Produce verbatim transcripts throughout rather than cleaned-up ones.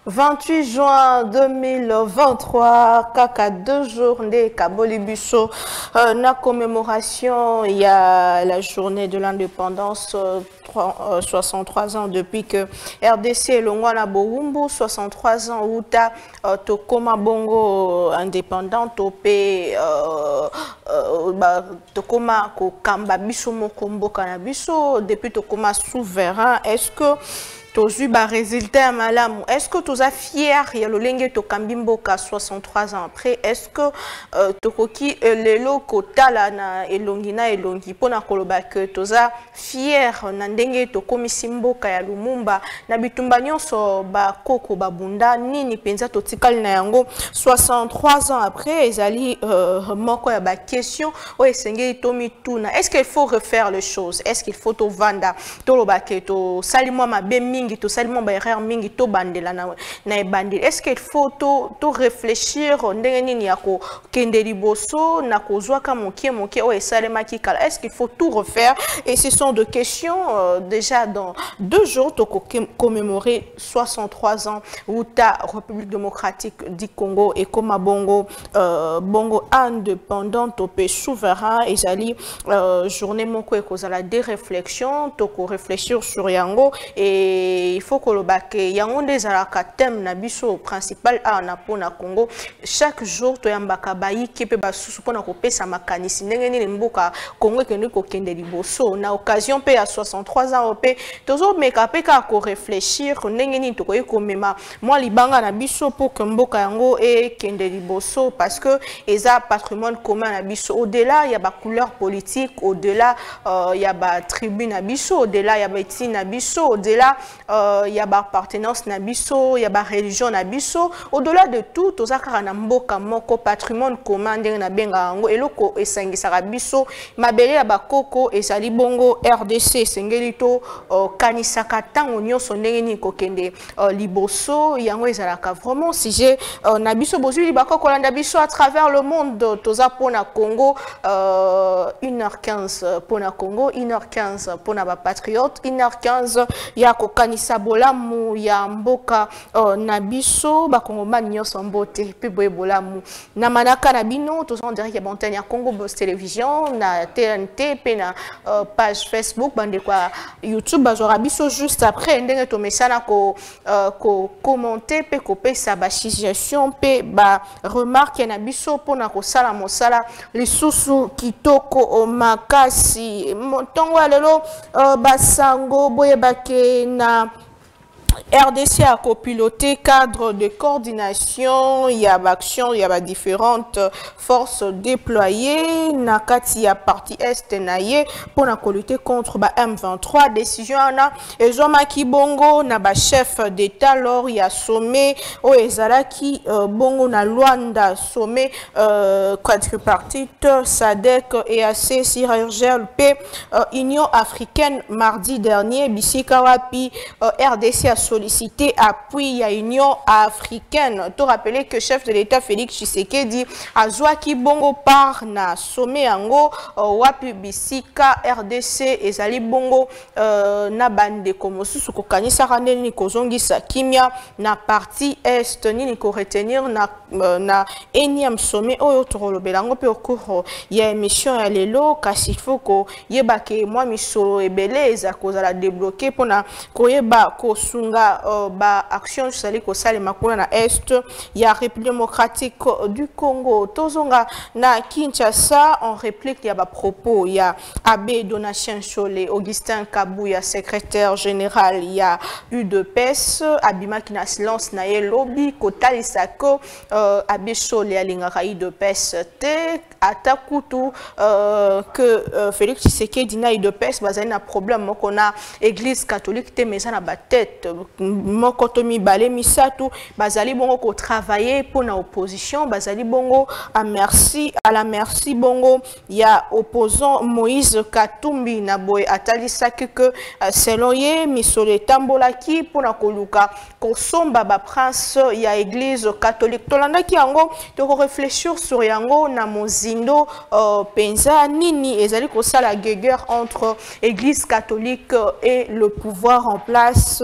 vingt-huit juin deux mille vingt-trois, kaka deux journées Kabolibuso, euh, na commémoration, il y a la journée de l'indépendance, euh, euh, soixante-trois ans depuis que R D C Longwana Boumbu, soixante-trois ans Uta euh, Tokoma Bongo indépendant, Topé euh, euh, bah, Tokoma Kokamba Biso Mokombo Kanabiso, depuis Tokoma souverain. Est-ce que tu as résultat malam? Est-ce que tu es fier? Il y a le lingue to Kambimboka soixante-trois ans après. Est-ce que tu koki le loko tala na elongina elongi pona koloba que tu es fier na ndenge to komisimboka ya Lumumba na bitumba nyonso ba koko babunda nini penza to tikali na yango soixante-trois ans après ezali euh, moko ya ba question o esengeli to mituna? Est-ce qu'il faut refaire les choses? Est-ce qu'il faut to vanda to loba que to salimo mabe mingi to salimo ba erreur mingi to bandela na na bandela? Est-ce qu'il faut to to réfléchir ndenge nini ya ko kende liboso na kozwa ka mokie mokie o esalema kikala? Est-ce qu'il faut tout refaire? Et ce sont deux questions. Euh, déjà dans deux jours to commémorer soixante-trois ans où ta République démocratique du Congo et Koma Bongo euh, Bongo indépendante au pays souverain et zali euh, journée moko ekozala des réflexions to ko réfléchir sur yango. Et il faut que le bac yango des alaka thème na biso principal a na pona Congo chaque jour to yambaka bayi kepe basusu pona ko pesa makanisi ndenge ni mboka Congo ke ko kende liboso na occasion pe à soixante-trois ans pe tozo meka pe ka ko réfléchir ndenge ni to ko komema moi libanga na biso pour que mboka yango e kende liboso parce que eza patrimoine commun na biso. Au-delà il y a ba couleur politique, au-delà euh, il y a ba tribu na biso, au-delà il y a ba ethnie na biso, au-delà euh, il y a ba appartenance na biso, il y a ba religion na biso. Au-delà de tout tozaka na mboka moko patrimoine commun ndenge na benga yango eloko esangisaka biso mabele ya bakoko ezali bongo R D C sengeli to uh, kanisaka tango nyonso ndenge ni kokende uh, liboso yango ezalaka vraiment sujet uh, na biso bozuli bakoko landa biso à travers le monde. Toza pona Congo uh, une heure quinze pona Congo, une heure quinze pona ba patriote, une heure quinze ya kokanisa bolamu ya mboka uh, na biso bakongomani nyonso mbote pe boye bolamu na manaka na bino toza en direct ya bantenne ya Congo Boss Télévision na T N T pe na uh, page Facebook bande kwa YouTube bazora biso juste après ndenge to mesana ko uh, ko commenter pe ko pesa ba suggestion pe ba remarque na biso pona ko sala mosala lisusu kitoko o makasi montongo lelo uh, basango boye bake na R D C a copiloté cadre de coordination, il y a action, il y a différentes forces déployées. Nakati ya partie est naye pour la lutter contre ba M vingt-trois. Décision na ezoma ki bongo na ba chef d'état lors il y a sommet o ezalaki euh, bongo na Luanda sommet euh, quadripartite S A D C et A C C G L P euh, Union africaine mardi dernier bisika wapi euh, R D C a sollicité appui à l'Union africaine. Tout rappeler que chef de l'État Félix Tshisekedi a Zouaki Bongo par na sommet ango wapi bisika R D C et Zali Bongo euh, na bande comme sous kokanisa rande ni kozongi sa kimia na partie est ni ko retenir na euh, na énième sommet oyo torolobelango pe au cours ya émission ya lelo kasi il faut ko yebake moi misolo ebele eza kozala débloquer pona koyeba ko sunga uh, ba action sali ko sale makuna na est ya République démocratique du Congo tozonga na Kinshasa en réplique ya ba propos ya Abbé Donatien Chole Augustin Kabuya secrétaire général ya U D P S abima ki na silence na ye lobby kotali sako uh, Abbé Chole alingaka U D P S te atakutu uh, que uh, Félix Tshisekedi na U D P S bazali na problème moko na église catholique te mais ça na ba tête moko to mibale misatu bazali bongo ko travailler pour na opposition bazali bongo à merci à la merci bongo ya opposant Moïse Katumbi na boy atalisaki que uh, selon ye misole tambolaki pour na koluka kosomba ba prince ya église catholique tolandaki yango to réfléchir sur yango na mozindo uh, penza nini ezali ko sala guerre entre église catholique et le pouvoir en place uh,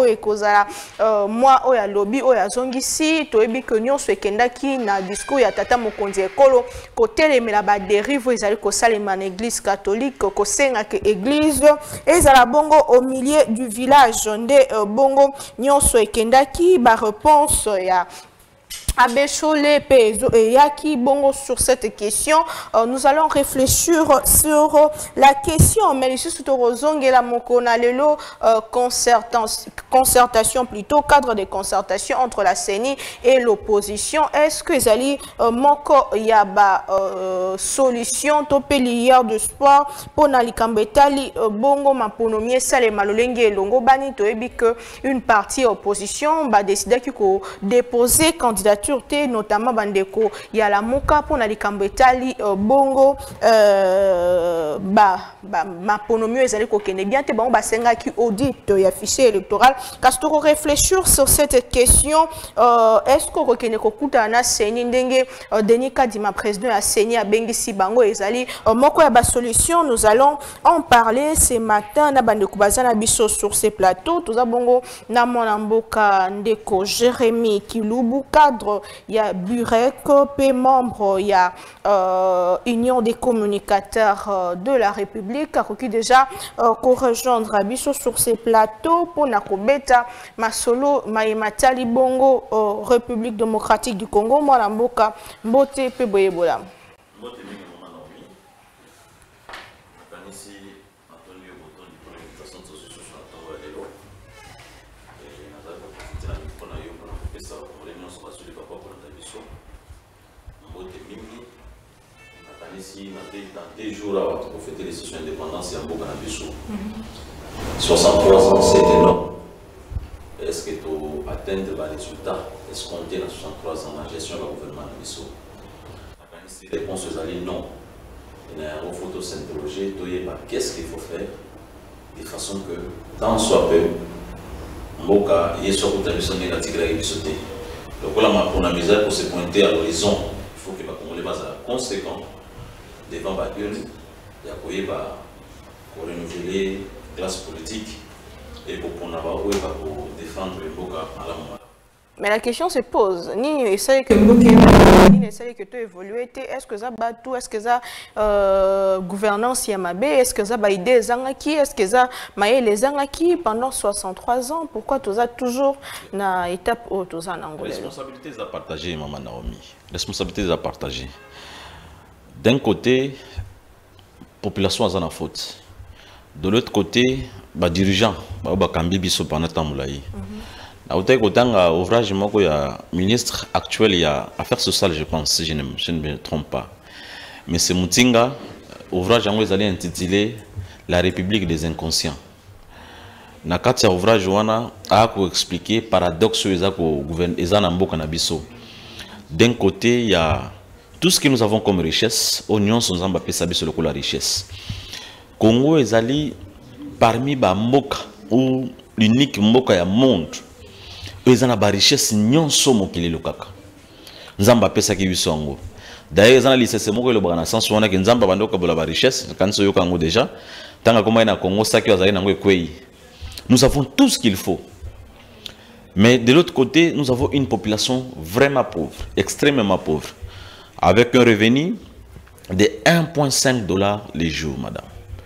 oyo ekozala euh, moi oyo alobi oyo azongisi toyebi que nyonso ekendaki na discours ya tata mokonzi ekolo kotelemela ba dérive ezali kosalema na église catholique kosenga ke église ezala bongo au milieu du village nde euh, bongo nyonso ekendaki ba réponse ya Abbé Cholé et Yaki Bongo sur cette question. Euh, nous allons réfléchir sur la question. Mais ici, c'est au la Mokona Lelo, concertation plutôt, cadre de concertation entre la C E N I et l'opposition. Est-ce que Zali Moko Yaba solution topelière de sport pour Nalikambetali Bongo Maponomie Sale Malolenge et Longo Bani Toebi que une partie opposition va décider qu'il faut déposer candidature notamment bandeko ya la moka pour na likambo etali uh, bongo euh, ba ba maponomio ezali ko kende bien te bango basenga ki audit ya fichier électoral kastoko réfléchir sur cette question euh, est-ce ko kende ko kuta na seni ndenge uh, Denis Kadima président ya seni a bengisi bango ezali uh, moko ya ba solution. Nous allons en parler ce matin na bandeko bazana biso sur ces plateaux tout ça bongo na mona mboka ndeko Jérémy Kilubu cadre il y a Burek, P membre, il y a euh, Union des communicateurs euh, de la République, qui déjà euh, rejoindre Abisso sur ces plateaux pour Nakobeta, Masolo, Maïmatali Bongo, euh, République démocratique du Congo, Mwalamboka, Mbote, Peboyebola. Dans des jours là, pour fêter les sessions d'indépendance, il y a beaucoup d'ambition. soixante-trois ans, c'est énorme. Est-ce que tu atteins des résultats escomptés dans soixante-trois ans dans la gestion du gouvernement de Bissau? La réponse est allée non. Il y a un photo s'interroger, qu'est-ce qu'il faut faire de façon que, tant soit peu, Mboka, il y a sur toute la mission négative de la sauter. Donc là, pour la misère, pour se pointer à l'horizon, il faut que les bases conséquents devant la gueule, il y a quoi pour renouveler la classe politique et pour défendre le Mboka à la moment. Mais la question se pose, ni essaye que ni essaye que tu évolues, est-ce que ça bat tout, est-ce que ça euh, gouvernance yamabe, est-ce que ça bat idée zangaki, est-ce que ça maye les zangaki pendant soixante-trois ans, pourquoi tu as toujours na étape où tu as en Angola? Responsabilités à partager, maman Naomi. Responsabilités à partager. D'un côté, population a la faute. De l'autre côté, bah dirigeants, bah bah kambi biso pendant temps moulaï. À côté côté ouvrage moko ya ministre actuel il y a affaires sociales je pense si je ne, je ne me trompe pas. Mais c'est Mutinga ouvrage en ils allaient intitulé La République des inconscients. Na kati ya ouvrage wana a ko expliquer paradoxe eza ko gouvernement eza na mboka na biso. D'un côté, il y a tout ce que nous avons comme richesse, oignons sont en bapé sabi sur le coup la richesse. Congo est allé parmi ba mboka ou l'unique mboka ya monde. Ils ont la richesse nyonso mokili lokaka. Nzamba pesa ki bisongo. D'ailleurs ils ont la licence moko le bana sans sona que nzamba bandoka bola ba richesse quand so yokango déjà. Tanga koma na Congo ça qui azali nango ekwei. Nous avons tout ce qu'il faut. Mais de l'autre côté, nous avons une population vraiment pauvre, extrêmement pauvre. Avec un revenu de un virgule cinq dollars les jours, madame.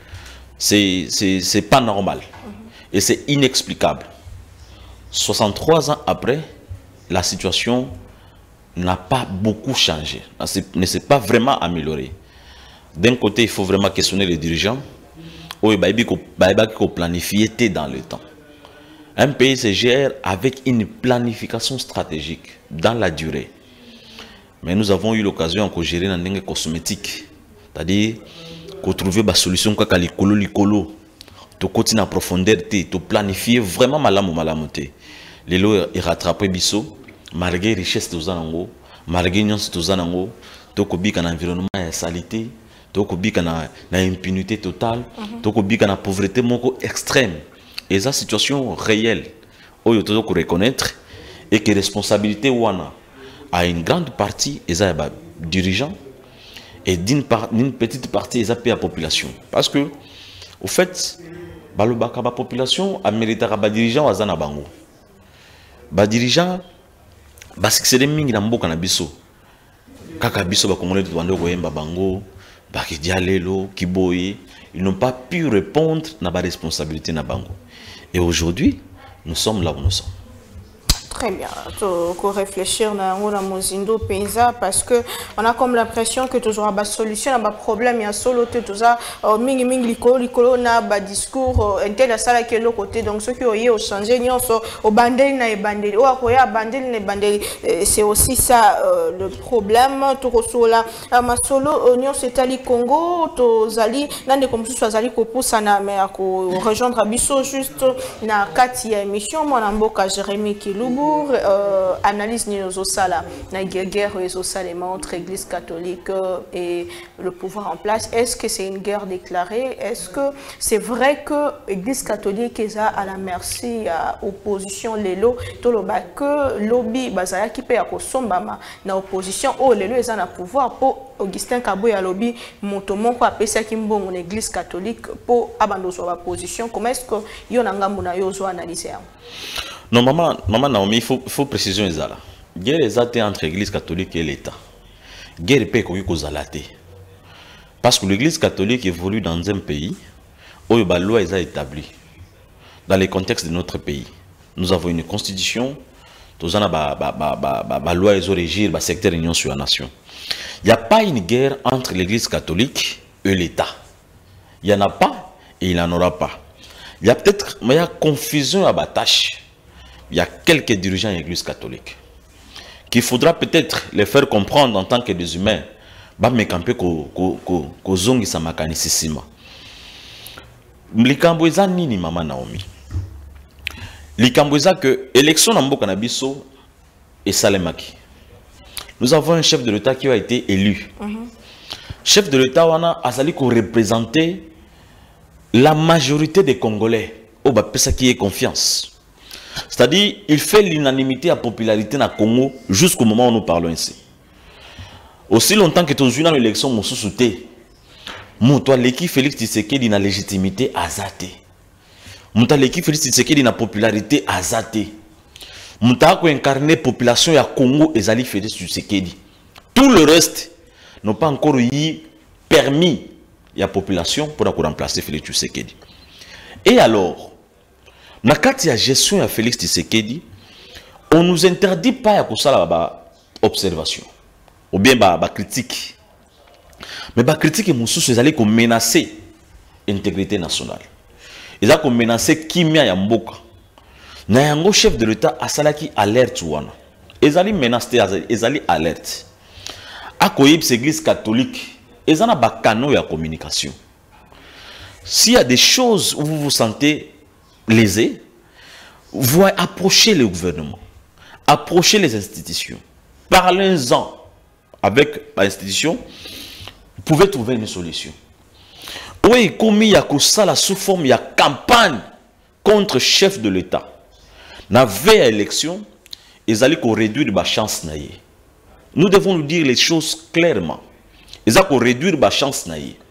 C'est pas normal. Et c'est inexplicable. soixante-trois ans après, la situation n'a pas beaucoup changé. Ne s'est pas vraiment améliorée. D'un côté, il faut vraiment questionner les dirigeants. Il faut planifier dans le temps. Un pays se gère avec une planification stratégique dans la durée. Mais nous avons eu l'occasion de gérer dans des cosmétiques. C'est-à-dire de trouver des solutions comme l'écolo, l'écolo. De continuer à profondeur, de planifier vraiment malam ou malamoté. Les lois est rattrapé biso, malgré richesse de Zanango, malgré nyons de Zanango, toko bika na environnement et salité, toko bika na na impunité totale, toko bika na pauvreté moko extrême. Et ça situation réelle, où il faut reconnaître et que responsabilité wana à une grande partie et ça dirigeants et d'une petite partie et ça la population. Parce que au fait, balobaka la population a mérité à dirigeants à Zanabango. ba dirigeant ba succéder mingi na mboka na biso kaka biso ba congolais de bando koyemba bango ba kidialelo kiboye, ils n'ont pas pu répondre na ba responsabilité na bango. Et aujourd'hui, nous sommes là où nous sommes. Très bien. Pour réfléchir dans la Mozindo Penza parce que on a comme l'impression que toujours la solution à problème il y a solo tout ça mingi mingi likolo likolo na ba discours intel sala que l'autre côté donc ceux qui ont changé nyonso au bandeli na bandeli o akoya bandeli na bandeli c'est aussi ça euh, le problème tout resola ma solo nyonso etali Congo to zali nande comme ça zali ko poussa na mais ko rejoindre Abisso juste na kati ya émission moi na mboka Jérémy Kilubu. Euh, analyse Niozosala, la guerre entre l'Église catholique et le pouvoir en place. Est-ce que c'est une guerre déclarée? Est-ce que c'est vrai que l'Église catholique est à la merci à opposition Lelo Toloba que lobby bazala qui paye à Kosombama na opposition oh Lelo est en pouvoir pour Augustin Kaboya lobby montomon ko apesa kimbongo l'Église catholique pour abandonner la position. Comment est-ce que yonanga muna yozo analyser? Non, maman, maman Naomi, il faut, faut préciser ça. Guerre est entre l'Église catholique et l'État. Guerre est pas cause parce que l'Église catholique évolue dans un pays où la loi est établie. Dans le contexte de notre pays, nous avons une constitution, nous avons la loi qui régit le secteur de l'Union sur la nation. Il n'y a pas une guerre entre l'Église catholique et l'État. Il n'y en a pas et il n'y en aura pas. Il y a peut-être une confusion à la tâche. Il y a quelques dirigeants de l'Église catholique qu'il faudra peut-être les faire comprendre en tant que des humains. Bah mais camper ko ko ko ko zongi sa makanisisima. Mlikamboza nini mama Naomi. Likamboza que élection na mboka na biso et salemaki. Nous avons un chef de l'État qui a été élu. Mm-hmm. Chef de l'État wana azali ko représenter la majorité des Congolais. Oh bah pesa qui est confiance. C'est-à-dire, il fait l'unanimité à popularité dans le Congo jusqu'au moment où nous parlons ici. Aussi longtemps que tu as eu une élection, mon sous-souté, mon toi l'équipe Félix Tshisekedi na légitimité azate. Mon toi l'équipe Félix Tshisekedi na popularité azate. Mon toi ko incarner population ya Congo ezali Félix Tshisekedi. Tout le reste n'ont pas encore eu permis la population pour remplacer Félix Tshisekedi. Et alors, dans la gestion de Félix Tshisekedi, on ne nous interdit pas de faire des observations ou bien des critiques. Mais les critiques, c'est qu'ils ont menacé l'intégrité nationale. Ils ont menacé Kimia Yamboka. Le chef de l'État a salaki alerte. Ils ont menacé, ils ont alerte. À l'Église catholique, ils ont un canal de communication. S'il y a des choses où vous vous sentez lésés, vous approchez le gouvernement, approchez les institutions, parlez-en avec l'institution, vous pouvez trouver une solution. Oui, comme il y a ça sous forme, il y a campagne contre le chef de l'État. Dans la veille à l'élection, ils allaient réduire la chance. Nous devons nous dire les choses clairement. Ils allaient réduire la chance.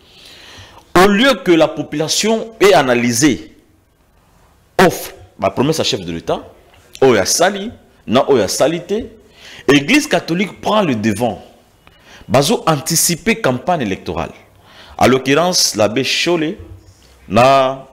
Au lieu que la population ait analysé offre ma promesse à chef de l'État, Oya Sali, na Oya Salité, l'Église catholique prend le devant. Bazo anticiper campagne électorale. À l'occurrence, l'abbé Cholé, na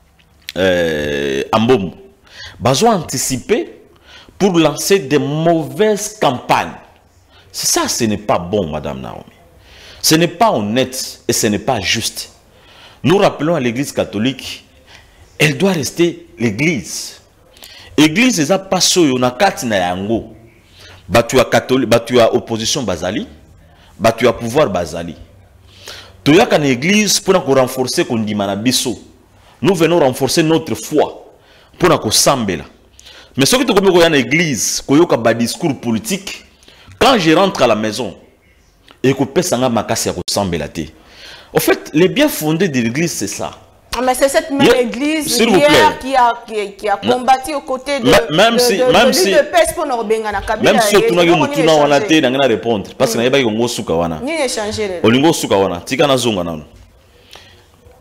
euh, Ambom. Bazo anticiper pour lancer des mauvaises campagnes. Ça, ce n'est pas bon, Madame Naomi. Ce n'est pas honnête et ce n'est pas juste. Nous rappelons à l'Église catholique, elle doit rester l'Église. L'Église, elle n'a pas soyo na kati na yango. Batu ya catholique, batu ya opposition bazali, batu ya pouvoir bazali. Toya kan l'Église pour nous renforcer kondima na biso. Nous venons renforcer notre foi pour nous sambela. Mais ce que tu comprends dans l'Église, koyoka ba discours politique, quand je rentre à la maison et que pesanga makasi ya ko sambela te. En fait, les bien fondés de l'Église, c'est ça. Mais c'est cette même yeah, église hier qui a, qui, qui a combattu aux côtés de, même de, si, de, même de si, l'île de Pes pour nous benga na Kabila. Même si tu n'as pas été dans la répondre, parce que tu n'as pas souka wana. Ni échanger. Olingo souka wana, tika na zonga na.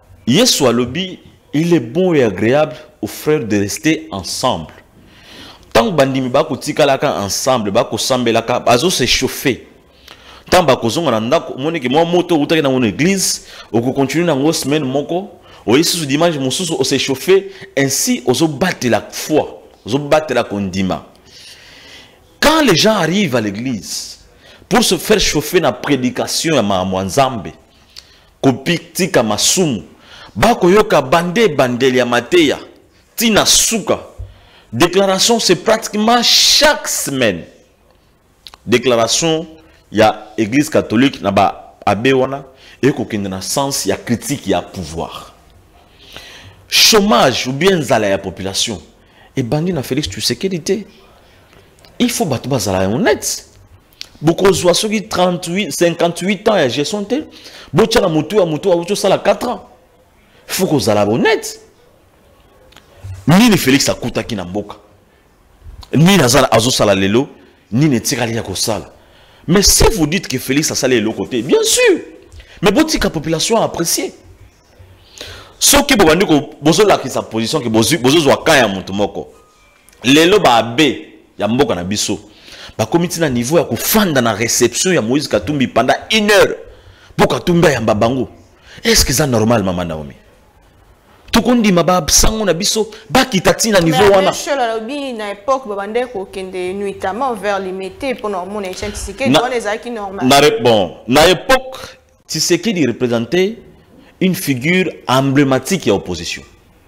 Yesu alobi, il est bon et agréable aux frères de rester ensemble. Tant que bandimi ba kotika laka ensemble, ba ko sambelaka, bazo se chauffer. Tant ba ko zonga na ndako, moni ke mo moto utaki na ngone église, o ko continue na ngo semaine moko, o yesu dimanche mosusu o se chauffer, ainsi ozo battre la foi, ozo battre la condima. Quand les gens arrivent à l'église pour se faire chauffer na prédication ya ma mwanzambe, kopiktika masumu, ba ko yoka bande bandeli ya mateya, tina suka. Déclaration, c'est pratiquement chaque semaine. Déclaration, il y a l'église catholique, il y a Abéwana, et qu'il y a un sens, il y a critique, il y a pouvoir. Chômage, ou bien la population. Et Bandi na Félix, tu sais quelle était. Il faut battre la honnête. Beaucoup de ceux qui trente-huit, cinquante-huit ans, et j'ai son tel. Beaucoup de moto, moto, moto, ça a quatre ans. Il faut que soient honnête. Ni ne Félix akuta ki na mboka. Ni nazala azo sala lelo, ni ne tirali ya kosala. Mais si vous dites que Félix a salé l'autre côté, bien sûr. Mais bonne la population a apprécié. Ce qui bobandi ko bozo la ki sa position que bozo bozo zwa ka ya mutu moko. Lelo ba abe ya mboka na biso. Ba komiti na niveau ya kufanda na réception ya Moïse Katumbi pendant une heure. Pour Katumbi ya mbabango. Est-ce que c'est normal maman Naomi? Tout le monde m'a sango na biso ba kitati na niveau wana. Mais la lobby na époque babande ko kende nuitamment vers limité pour mon échec Tshisekedi on les a qui normal. Na bon, na époque Tshisekedi représentait une figure emblématique de l'opposition.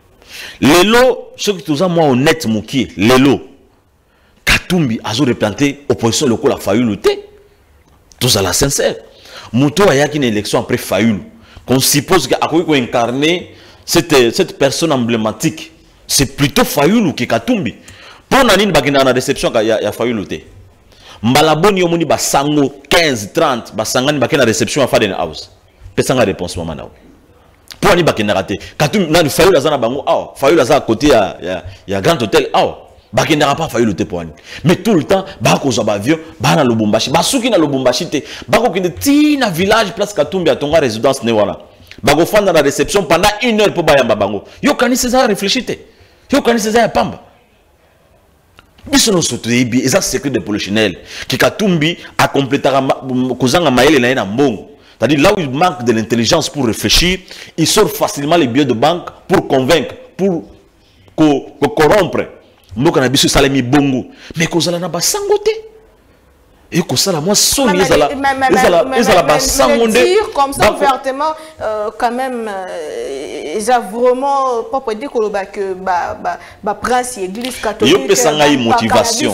Lelo, ce qui tout moi honnête mouki, Lelo Katumbi a représenté l'opposition locale a failli lutter. Tout ça la sincère. Mouto a yaki une élection après failli. Qu'on suppose qu'il a incarné Cette, cette personne emblématique, c'est plutôt Fayulu qui Katumbi. Pour Nanine Bagina na réception, il y a Fayulu. Mbalaboni yomoni basango quinze trente, basangani bakena réception à Faden House. Pesanga réponse maman nao. Pour Ani bakena raté. Katumbi na Fayulu azana bango awa. Fayulu azana côté ya ya ya Grand Hôtel awa. Bakena pas Fayulu te pour Ani. Mais tout le temps, bako za avion, ba na Lubumbashi, basuki na Lubumbashi te. Bako kende ti na village place Katumbi atonga résidence ne wala. Bago fan dans la réception pendant une heure pour bayamba bango. Yo kani César réfléchité. Yo kani César pamba. Bisono soto ebi eza secret de polichinelle. Ki Katumbi a complété kozanga maele na na mbongo. C'est-à-dire là où il manque de l'intelligence pour réfléchir, il sort facilement les billets de banque pour convaincre, pour co corrompre. Mboka na biso salami bongo. Mais kozala na basangote. Et que ça, moi, son ils la, ils la basangonde. Dire comme ça ouvertement, quand même, ils ont vraiment pas pour dire que bah prince église catholique. Yo pesanga y motivation.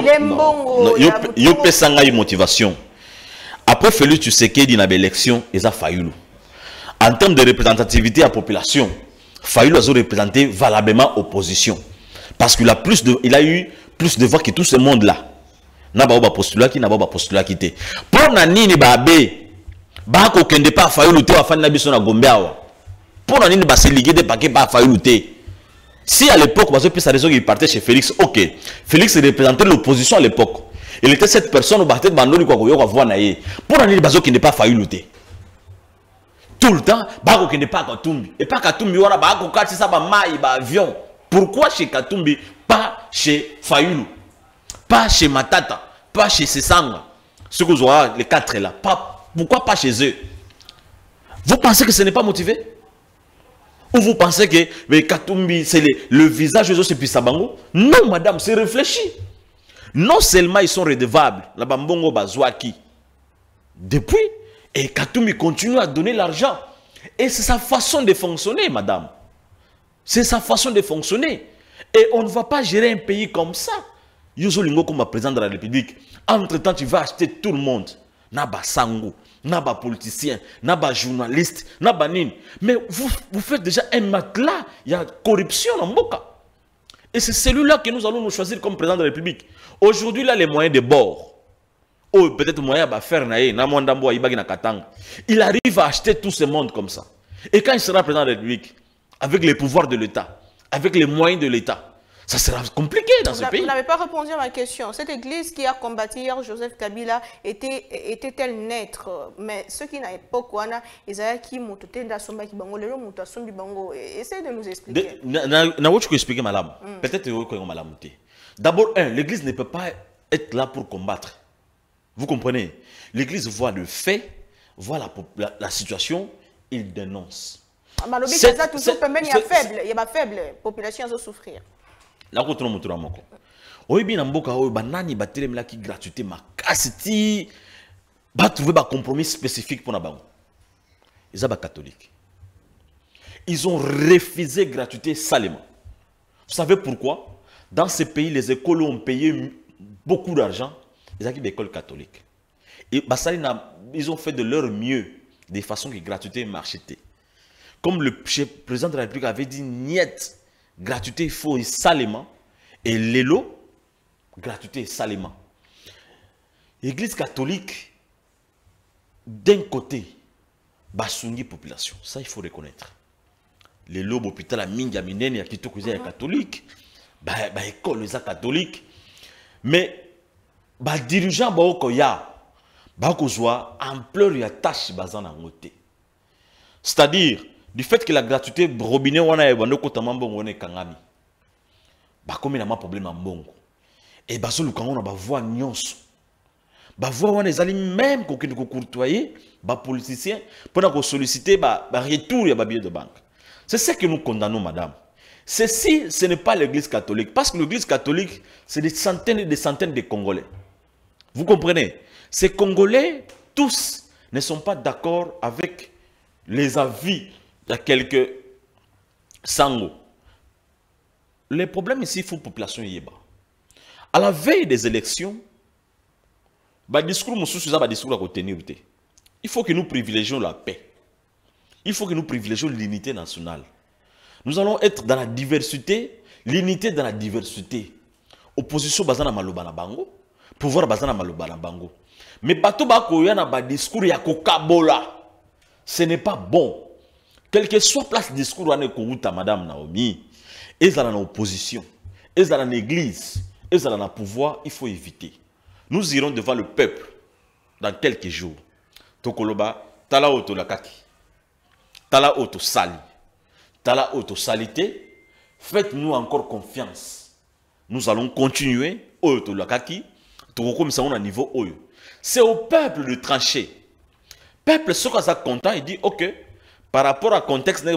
Yo pesanga y motivation. Après Félix Tshisekedi na élection, ils ont failli. En termes de représentativité à la population, Fayulu a représenté valablement l'opposition. Parce qu'il a plus de, il a eu plus de voix que tout ce monde-là. Na ba postulat ki na ba postulat ki te. Pour na nini ba be ba ko kende pa Fayulu te afani na biso na Gombe awa. Pour na nini ba se liguer de paquet pa Fayulu te. Si à l'époque parce que sa raison qu'il partait chez Félix, OK. Félix représentait l'opposition à l'époque. Il était cette personne au parti de bandoli kwa ko yo voir na ye. Pour na nini ba zo kende pa Fayulu te. Tout le temps ba ko kende pa Katumbi. Et pas Katumbi wana ba ko kati sa ba mai ba avion. Pourquoi chez Katumbi pas chez Fayulu? Pas chez Matata, pas chez Sesanga. Ce que vous aurez, les quatre là. Pas, pourquoi pas chez eux? Vous pensez que ce n'est pas motivé? Ou vous pensez que mais Katumbi, c'est le, le visage de ce Sabango? Non, madame, c'est réfléchi. Non seulement ils sont redevables, la Bambongo Bazouaki. Depuis, et Katumbi continue à donner l'argent. Et c'est sa façon de fonctionner, madame. C'est sa façon de fonctionner. Et on ne va pas gérer un pays comme ça. Yozo Lingo comme président de la République. Entre-temps, tu vas acheter tout le monde. Naba sango, naba politicien, naba journaliste, naba nin. Mais vous, vous faites déjà un matelas. Il y a corruption en Mboka. Et c'est celui-là que nous allons nous choisir comme président de la République. Aujourd'hui, là, les moyens de bord. Oh, peut-être moyen de faire naïe, namondambo ibagi na katanga. Il arrive à acheter tout ce monde comme ça. Et quand il sera président de la République, avec les pouvoirs de l'État, avec les moyens de l'État, ça sera compliqué dans vous ce pays. Vous n'avez pas répondu à ma question. Cette église qui a combattu hier Joseph Kabila était-elle naître? Mais ceux qui n'avaient pas quoi, ils avaient qui m'ont tout d'assombé qui bango, les gens m'ont assombé bango. Essayez de nous expliquer. Na où tu peux expliquer madame? Peut-être que vous madame. D'abord, un, l'église ne peut pas être là pour combattre. Vous comprenez? L'église voit le fait, voit la, la, la situation, il dénonce. Malobi, c'est ça toujours il y a faible, il y a faible population à souffrir. Là, on trouve mon moko. Oui, bien en boka, oui, banani, batele mla qui gratuité ma casse-ti, ba trouver ba compromis spécifique pour na bango. Ils sont catholiques. Ils ont refusé gratuité salement. Vous savez pourquoi? Dans ces pays, les écoles ont payé beaucoup d'argent. Ils ont des écoles catholiques. Et ils ont fait de leur mieux, de façon que gratuité marchait. Comme le président de la République avait dit, niet, gratuité, il faut salement. Et l'élo, gratuité, salement. L'église catholique, d'un côté, basungi population. Ça, il faut reconnaître. L'élo, l'hôpital, la minga, minene, il y a catholique. Bah, bah, école, les catholiques. Mais, bah, dirigeant, bah, okoya, bah, okozwa, ampleur, il y a tâche, bah, en angote. C'est-à-dire, du fait que la gratuité, robinet, on a évolué, on a kangami. Bah, comme il y a un problème en bongo. Et bah, sur le kangon, on a voix nyonso. Bah, voix, on a même qu'on nous courtoyer, bah, politiciens, pour solliciter, bah, retour, il y a un billet de banque. C'est ce que nous condamnons, madame. Ceci, ce n'est pas l'église catholique. Parce que l'église catholique, c'est des centaines et des centaines de Congolais. Vous comprenez? Ces Congolais, tous, ne sont pas d'accord avec les avis de quelques sango. Le problème ici, il faut que la population y ait. À la veille des élections, le discours discours à tenir. Il faut que nous privilégions la paix. Il faut que nous privilégions l'unité nationale. Nous allons être dans la diversité, l'unité dans la diversité. Opposition bazana malobana bango, pouvoir bazana malobana bango. Mais bato bako yana ba discours ya kokabola. Ce n'est pas bon. Quelle que soit place discours ane kouta madame Naomi, et dans l'opposition, et dans l'église, et dans le pouvoir, il faut éviter. Nous irons devant le peuple dans quelques jours. Tokoloba, tala auto lakaki, tala auto sali. Tala auto-salité, faites-nous encore confiance. Nous allons continuer. C'est au peuple de trancher. Le peuple, ce qu'on content, il dit, ok, par rapport au contexte,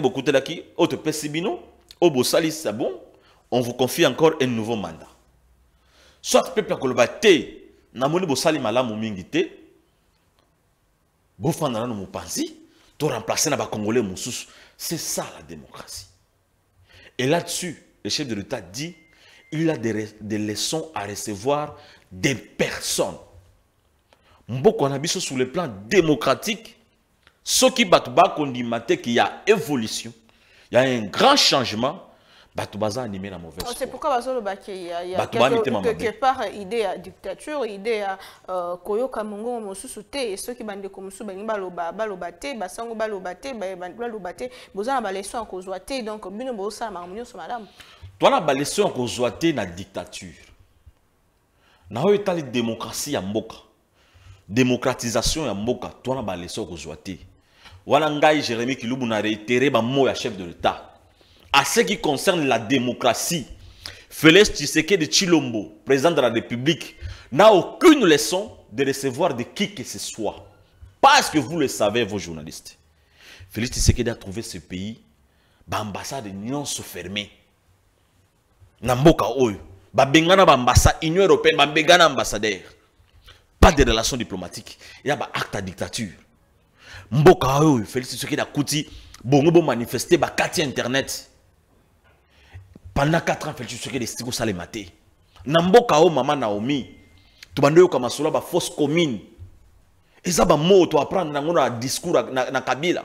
c'est bon, on vous confie encore un nouveau mandat. Soit le peuple a colbaté, namoni bosali malamu mingite, bofandana no mupanzi, to remplacer na ba Congolais mususu. C'est ça la démocratie. Et là-dessus, le chef de l'État dit il a des, des leçons à recevoir des personnes. Mboko on a vu sur le plan démocratique, ce qui batouba qu'on dit qu'il y a évolution, il y a un grand changement. Batoubaza animé la mauvaise. C'est pourquoi il y a, y a quelque, quelque part idée à dictature, idée à Koyoka Mongo Mosusute, et ceux qui bandent comme sous Baloba, Balobate, Basango Balobate, Balobate, Bozana Balesson en Kozoate, donc Bino Bosa Marmonio sur madame. Toi, la Balesson en Kozoate, la dictature. Na ho etali démocratie ya mboka. Démocratisation ya mboka, toi na Balesson en Kozoate. Wala ngai Jérémy Kilubu na réitéré ba mot ya chef de l'État. À ce qui concerne la démocratie, Félix Tshisekedi de Chilombo, président de la République, n'a aucune leçon de recevoir de qui que ce soit. Parce que vous le savez, vos journalistes. Félix Tshisekedi a trouvé ce pays, l'ambassade de l'Union se fermée. Namboka Oyo, Bengana l'ambassade, l'Union européenne, Bengana ambassadeur. Pas de relations diplomatiques. Il y a un acte de dictature. Mboka Oyo, Félix Tshisekedi a coûté, bon, manifester, bah, quartier internet. Pendant quatre ans, Félix Tshisekedi est stigo salemate. Namboka o maman Naomi, tu bandoyo kama sola ba fausse commune. Et ça ba mot to apprendre na ngona discours na, na Kabila.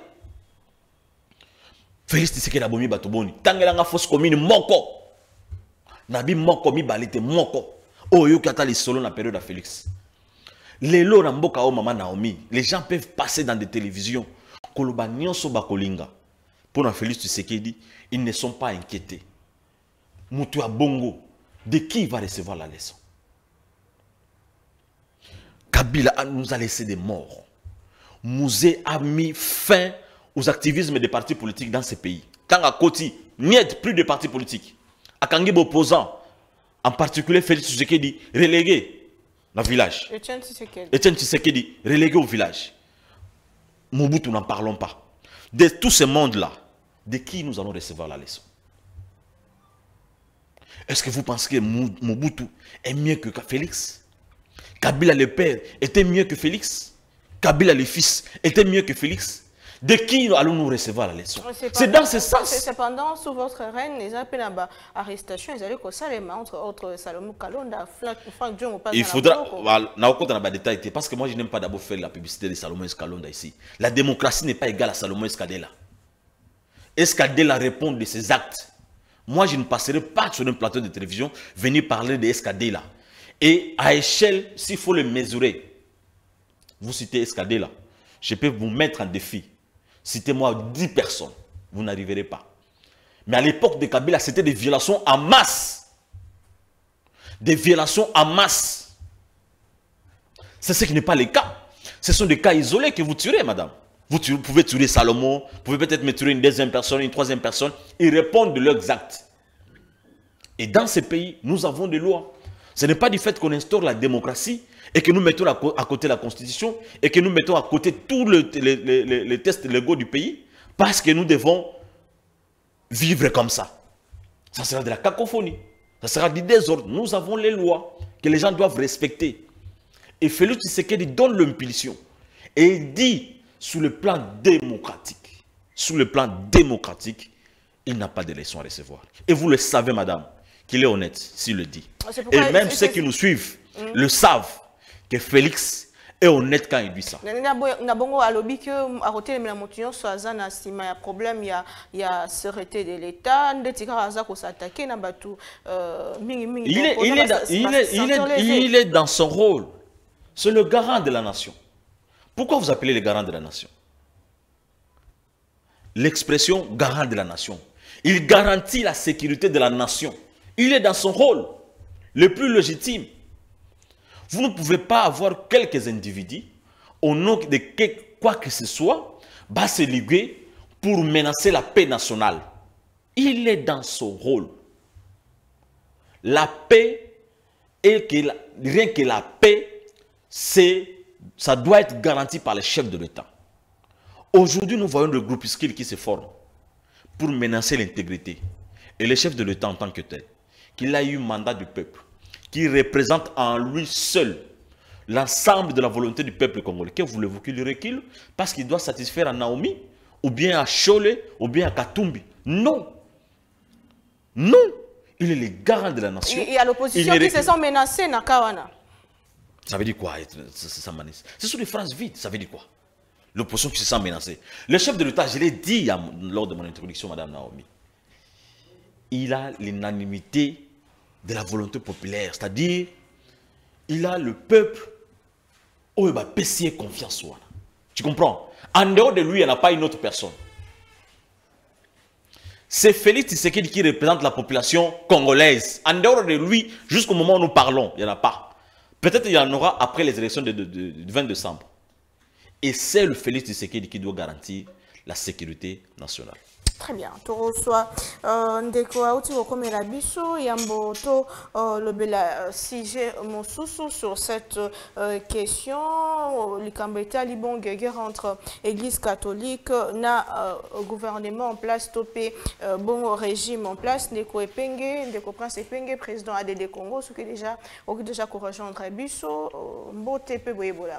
Félix Tshisekedi abomi batoboni. Tangela nga fausse commune moko. Nabi moko mi balite moko. Oyo kata li solo na période de Félix. Lelo namboka o maman Naomi, les gens peuvent passer dans des télévisions. Koloba nyonso ba kolinga. Pour na Félix Tshisekedi, ils ne sont pas inquiétés. Moutou Bongo, de qui va recevoir la leçon? Kabila nous a laissé des morts. Mouzé a mis fin aux activismes des partis politiques dans ce pays. Quand à Koti, n'y a plus de partis politiques. À Kangibo opposant, en particulier Félix Tshisekedi, relégué dans le village. Etienne Tshisekedi. Etienne Tshisekedi, relégué au village. Mobutu, n'en parlons pas. De tout ce monde-là, de qui nous allons recevoir la leçon? Est-ce que vous pensez que Mobutu est mieux que Félix? Kabila le père était mieux que Félix? Kabila le fils était mieux que Félix? De qui allons-nous recevoir la leçon? C'est dans ce sens. Cependant, sous votre règne, les arrestations, ils allaient entre autres Salomon Kalonda, Franck Diongo. Il faudra, parce que moi je n'aime pas d'abord faire la publicité de Salomon Kalonda ici. La démocratie n'est pas égale à Salomon Escadela. Escadela répond de ses actes. Moi, je ne passerai pas sur un plateau de télévision venir parler de Escadela. Et à échelle, s'il faut le mesurer, vous citez Escadela, je peux vous mettre en défi. Citez-moi dix personnes, vous n'arriverez pas. Mais à l'époque de Kabila, c'était des violations en masse. Des violations en masse. C'est ce qui n'est pas le cas. Ce sont des cas isolés que vous tuerez, madame. Vous, vous pouvez tuer Salomon, vous pouvez peut-être me tuer une deuxième personne, une troisième personne. Ils répondent de leurs actes. Et dans ces pays, nous avons des lois. Ce n'est pas du fait qu'on instaure la démocratie et que nous mettons à côté la constitution et que nous mettons à côté tous le, les, les, les tests légaux du pays parce que nous devons vivre comme ça. Ça sera de la cacophonie. Ça sera du désordre. Nous avons les lois que les gens doivent respecter. Et Félix Tshisekedi donne l'impulsion. Et il dit, sous le plan démocratique, sous le plan démocratique, il n'a pas de leçon à recevoir. Et vous le savez, madame, qu'il est honnête s'il le dit. Et même ceux qui nous suivent mmh. le savent que Félix est honnête quand il dit ça. Il y a problème, il y a sécurité de l'État, il est dans son rôle. C'est le garant de la nation. Pourquoi vous appelez le garant de la nation? L'expression garant de la nation. Il garantit la sécurité de la nation. Il est dans son rôle le plus légitime. Vous ne pouvez pas avoir quelques individus au nom de quoi que ce soit, va se liguer pour menacer la paix nationale. Il est dans son rôle. La paix, et que la, rien que la paix, c'est, ça doit être garanti par les chefs de l'État. Aujourd'hui, nous voyons le groupuscule qui se forme pour menacer l'intégrité. Et le chef de l'État en tant que tel, qu'il a eu mandat du peuple, qui représente en lui seul l'ensemble de la volonté du peuple congolais. Que voulez-vous qu'il recule parce qu'il doit satisfaire à Naomi, ou bien à Chole, ou bien à Katumbi? Non. Non. Il est le garant de la nation. Il y a l'opposition qui se sent menacée, Nakawana. Ça veut dire quoi? Ce sont des phrases vides. Ça veut dire quoi? L'opposition qui se sent menacée. Le chef de l'État, je l'ai dit lors de mon introduction, Madame Naomi, il a l'unanimité de la volonté populaire. C'est-à-dire, il a le peuple où il va payer confiance. Tu comprends? En dehors de lui, il n'y en a pas une autre personne. C'est Félix Tshisekedi qui représente la population congolaise. En dehors de lui, jusqu'au moment où nous parlons, il n'y en a pas. Peut-être il y en aura après les élections du de, de, de vingt décembre. Et c'est le Félix Tshisekedi qui doit garantir la sécurité nationale. Très bien. Tu reçois Ndeko Aouti Okomela Biso, Yambo To, le Bela Sige Mosusu sur cette question. L'Ikambeta Libon guerre entre Église catholique, na gouvernement en place, topé bon régime en place. Ndeko Epenge, Ndeko Prince Epenge, président A D D Congo, ce qui est déjà, au déjà rejoindre Biso, Mbote Peboyebola.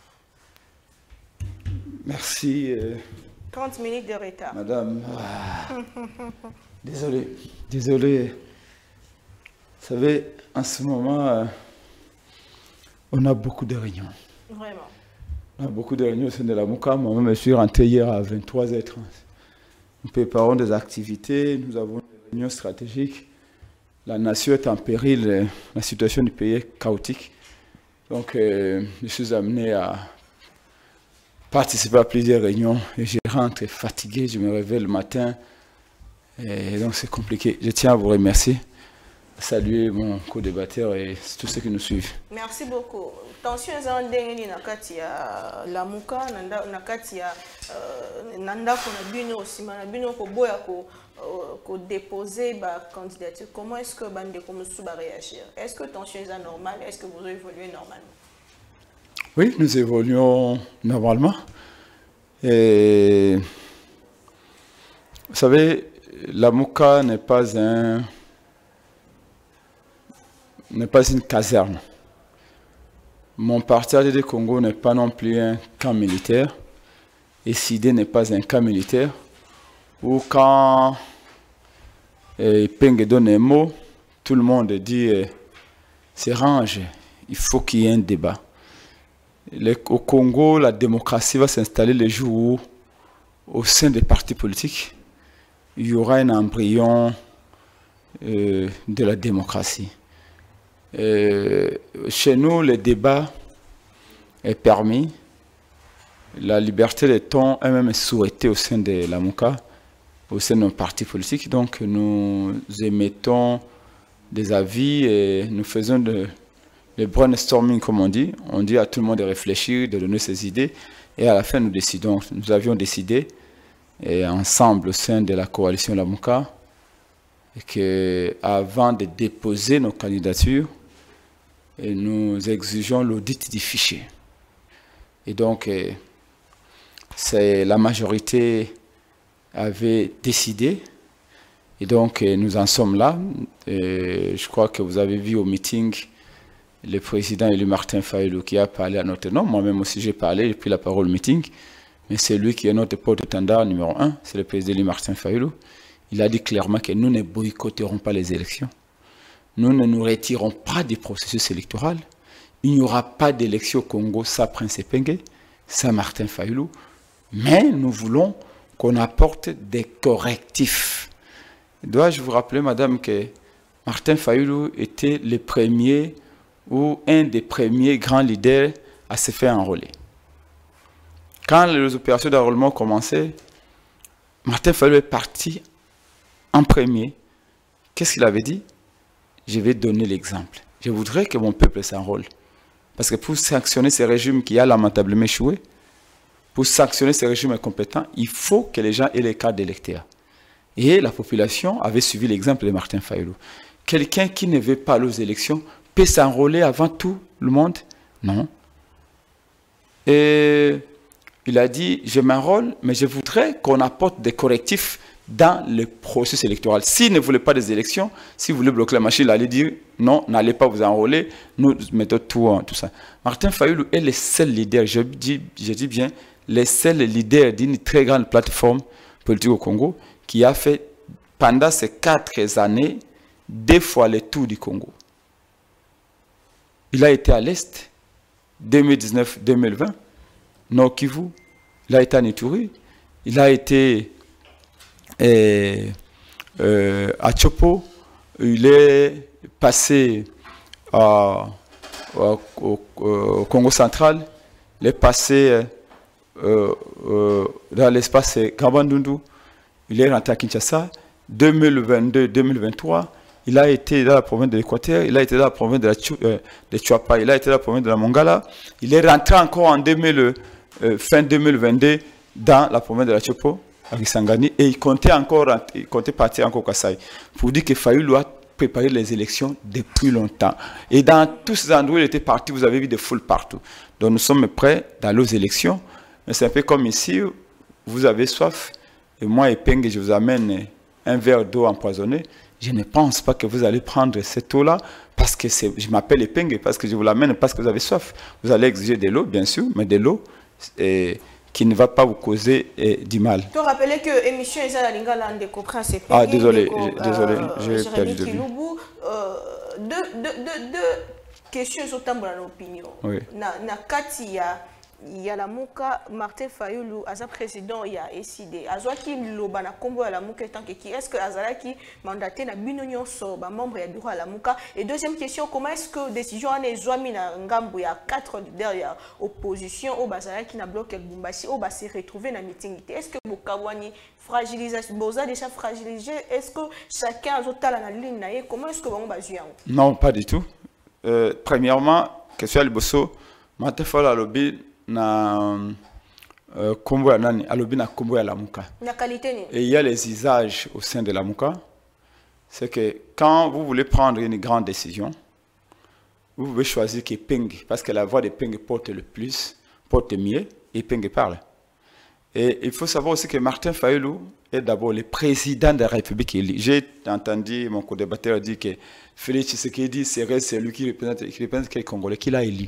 Merci. Euh... trente minutes de retard. Madame, ah, désolé, désolé. Vous savez, en ce moment, euh, on a beaucoup de réunions. Vraiment. On a beaucoup de réunions au sein de la Mouka. Moi-même, je suis rentré hier à vingt-trois heures trente. Nous préparons des activités, nous avons des réunions stratégiques. La nation est en péril, la situation du pays est chaotique. Donc, euh, je suis amené à participer à plusieurs réunions et je rentre fatigué, je me réveille le matin et donc c'est compliqué. Je tiens à vous remercier saluer mon co-débatteur et tous ceux qui nous suivent. Merci beaucoup. Tension zandengeni nakati ya lamuka nanda nakati ya nanda kona bino simana bino ko boya ko ko déposer ba candidature. Comment est-ce que bande comme sous va réagir? Est-ce que tension est normale? Est-ce que vous évoluez normalement? Oui, nous évoluons normalement. Et vous savez, la Mouka n'est pas un n'est pas une caserne. Mon parti A D D Congo n'est pas non plus un camp militaire. Et S I D n'est pas un camp militaire. Ou quand eh, Peng donne un mot, tout le monde dit eh, c'est range, il faut qu'il y ait un débat. Le, au Congo, la démocratie va s'installer le jour où, au sein des partis politiques, il y aura un embryon euh, de la démocratie. Euh, chez nous, le débat est permis. La liberté de ton est même souhaitée au sein de la Mouka, au sein de nos partis politiques. Donc, nous émettons des avis et nous faisons de le brainstorming, comme on dit. On dit à tout le monde de réfléchir, de donner ses idées. Et à la fin, nous décidons. Nous avions décidé, et ensemble, au sein de la coalition Lamouka, qu'avant de déposer nos candidatures, et nous exigeons l'audit du fichier. Et donc, c'est la majorité avait décidé. Et donc, nous en sommes là. Et je crois que vous avez vu au meeting le président élu Martin Fayulu qui a parlé à notre nom. Moi-même aussi, j'ai parlé, j'ai pris la parole au meeting. Mais c'est lui qui est notre porte-étendard numéro un, c'est le président élu Martin Fayulu. Il a dit clairement que nous ne boycotterons pas les élections. Nous ne nous retirons pas du processus électoral. Il n'y aura pas d'élection au Congo sans Prince Epenge, sans Martin Fayulu. Mais nous voulons qu'on apporte des correctifs. Dois-je vous rappeler, madame, que Martin Fayulu était le premier ou un des premiers grands leaders à se faire enrôler. Quand les opérations d'enrôlement commençaient, Martin Fayulu est parti en premier. Qu'est-ce qu'il avait dit? Je vais donner l'exemple. Je voudrais que mon peuple s'enrôle. Parce que pour sanctionner ces régimes qui a lamentablement échoué, pour sanctionner ces régimes incompétents, il faut que les gens aient les cartes d'électeurs. Et la population avait suivi l'exemple de Martin Fayulu. Quelqu'un qui ne veut pas aller aux élections peut s'enrôler avant tout le monde? Non. Et il a dit, je m'enrôle, mais je voudrais qu'on apporte des correctifs dans le processus électoral. S'il ne voulait pas des élections, si vous voulez bloquer la machine, il allait dire, non, n'allez pas vous enrôler, nous mettons tout, tout ça. Martin Fayulu est le seul leader, je dis, je dis bien, le seul leader d'une très grande plateforme politique au Congo, qui a fait, pendant ces quatre années, deux fois le tour du Congo. Il a été à l'Est, deux mille dix-neuf deux mille vingt, Nord Kivu, il a été à Ituri, il a été euh, euh, à Chopo, il est passé à, à, au, au Congo central, il est passé euh, euh, dans l'espace Kabandundu, il est rentré à Kinshasa, deux mille vingt-deux deux mille vingt-trois, il a été dans la province de l'Équateur, il a été dans la province de, la Chu, euh, de Chuapa, il a été dans la province de la Mongala, il est rentré encore en deux mille, euh, fin deux mille vingt-deux dans la province de la Chopo, à Kisangani, et il comptait encore, il comptait partir encore au Kasaï, pour dire que Fayulu a préparé les élections depuis longtemps. Et dans tous ces endroits où il était parti, vous avez vu des foules partout. Donc nous sommes prêts d'aller aux élections, mais c'est un peu comme ici, vous avez soif, et moi, Epenge, je vous amène un verre d'eau empoisonnée. Je ne pense pas que vous allez prendre cette eau-là parce que je m'appelle Epenge, parce que je vous l'amène parce que vous avez soif. Vous allez exiger de l'eau, bien sûr, mais de l'eau qui ne va pas vous causer eh, du mal. Tu rappelles que l'émission est à la Lingala de Prince Epenge. Ah, désolé, désolé, j'ai perdu de vue. Deux questions sur ta opinion. Oui. Na Katia il y a la Mouka, Martin Fayoulou, Aza président, il y a S I D. Azoa qui l'obana combo à la Mouka tant que qui est-ce que Azala qui mandaté na binonyon so, ba membre ya bureau à la Mouka. Et deuxième question, comment est-ce que décision en est zoami na ngambo ya quatre derrière opposition au Bazala qui n'a bloqué le Bumbashi au bas se retrouver na meeting. Est-ce que Bokawani fragilisation, Boza déjà fragilisé, est-ce que chacun a zotal la ligne na comment est-ce que vous avez Non, pas du tout. Euh, premièrement, question le bosso, Martin Fayoulou a lobby na euh, kombo ya nani alobi na kombo ya Lamuka. Na qualité ni. Et il y a les usages au sein de Lamuka. C'est que quand vous voulez prendre une grande décision, vous pouvez choisir que Peng, parce que la voix de Peng porte le plus, porte mieux, et Peng parle. Et il faut savoir aussi que Martin Fayoulou est d'abord le président de la République élu. J'ai entendu mon co-débatteur dire que Félix Tshisekedi serait celui qui représente, qui représente quel Congolais qu'il a élu.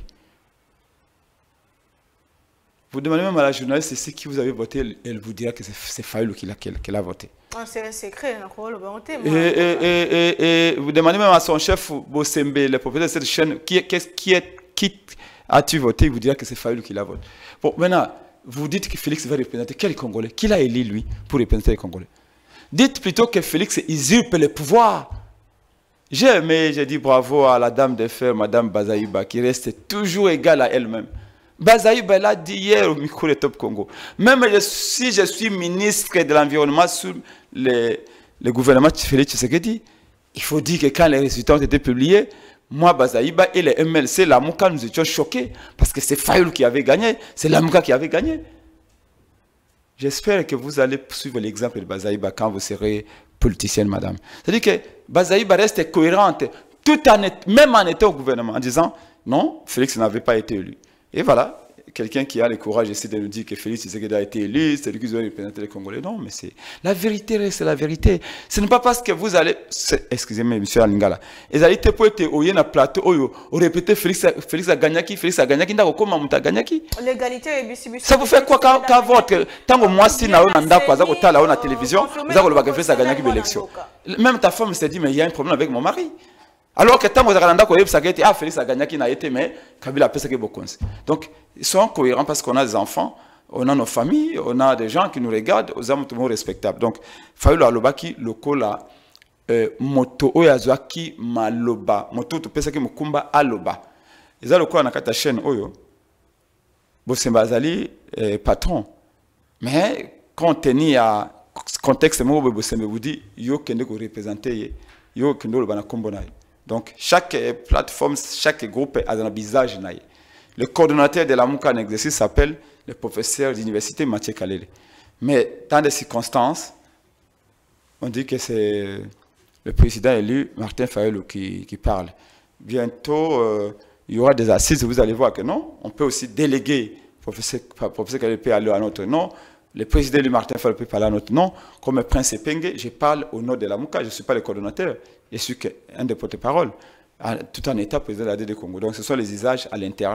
Vous demandez même à la journaliste c'est qui vous avez voté, elle vous dira que c'est Fayoulou qui l'a qu a voté. Ah, c'est un secret, et, et, et, et, et vous demandez même à son chef Bossembe, le propriétaire de cette chaîne, qui, qui, qui, qui as-tu voté, il vous dira que c'est Fayoulou qui l'a voté. Bon, maintenant, vous dites que Félix va représenter quel Congolais? Qui l'a élu, lui, pour représenter les Congolais? Dites plutôt que Félix usurpe le pouvoir. J'ai aimé, j'ai dit bravo à la dame de fer, Madame Bazaïba, qui reste toujours égale à elle-même. Bazaïba l'a dit hier au micro de Top Congo. Même si je suis ministre de l'Environnement sous le, le gouvernement de Félix Tshisekedi, il faut dire que quand les résultats ont été publiés, moi, Bazaïba et les M L C, la Mouka, nous étions choqués. Parce que c'est Fayoulou qui avait gagné. C'est la Mouka qui avait gagné. J'espère que vous allez suivre l'exemple de Bazaïba quand vous serez politicienne, madame. C'est-à-dire que Bazaïba reste cohérente, tout en, même en étant au gouvernement, en disant non, Félix n'avait pas été élu. Et voilà, quelqu'un qui a le courage ici de nous dire que Félix Tshisekedi a été élu, c'est lui qui doit représenter les Congolais. Non, mais c'est la vérité, c'est la vérité. Ce n'est pas parce que vous allez, excusez-moi, monsieur Alingala, vous allez te pointer au yéna plateau, au répéter Félix, Félix a gagné qui, Félix a gagné qui, d'accord, comment on a gagné qui? L'égalité est bissibu. Ça vous fait quoi quand, quand votre, tant que moi si na on anda quoi, ça vous t'a là on a télévision, vous avez le bagage Félix a gagné qui l'élection. Même ta femme s'est dit mais il y a un problème avec mon mari. Alors que tant que vous avez dit ah Félix a gagné qui n'a été mais Kabila a fait beaucoup. Donc ils sont cohérents parce qu'on a des enfants, on a nos familles, on a des gens qui nous regardent, aux hommes tout le monde respectable. Donc Fayoulou alobaki lokola moto oyazwaki maloba, moto to pesa ki mukumba aloba. Eza lokola na kata chaîne oyo. Bosemba azali patron. Mais quand tenu à contexte mo Bosemba vous dit yo kende ko représenter yo kendo lo bana kombo na. Donc, chaque plateforme, chaque groupe a un visage. Le coordonnateur de la Mouka en exercice s'appelle le professeur d'université Mathieu Kalele. Mais dans des circonstances, on dit que c'est le président élu, Martin Fayoulou, qui, qui parle. Bientôt, euh, il y aura des assises, vous allez voir que non. On peut aussi déléguer, professeur, professeur Kalele peut aller à notre nom. Le président élu Martin Fayoulou peut parler à notre nom. Comme Prince Penge, je parle au nom de la Mouka, je ne suis pas le coordonnateur. Je suis un des porte-parole, tout en état président de la D D Congo. Donc ce sont les usages à l'interne.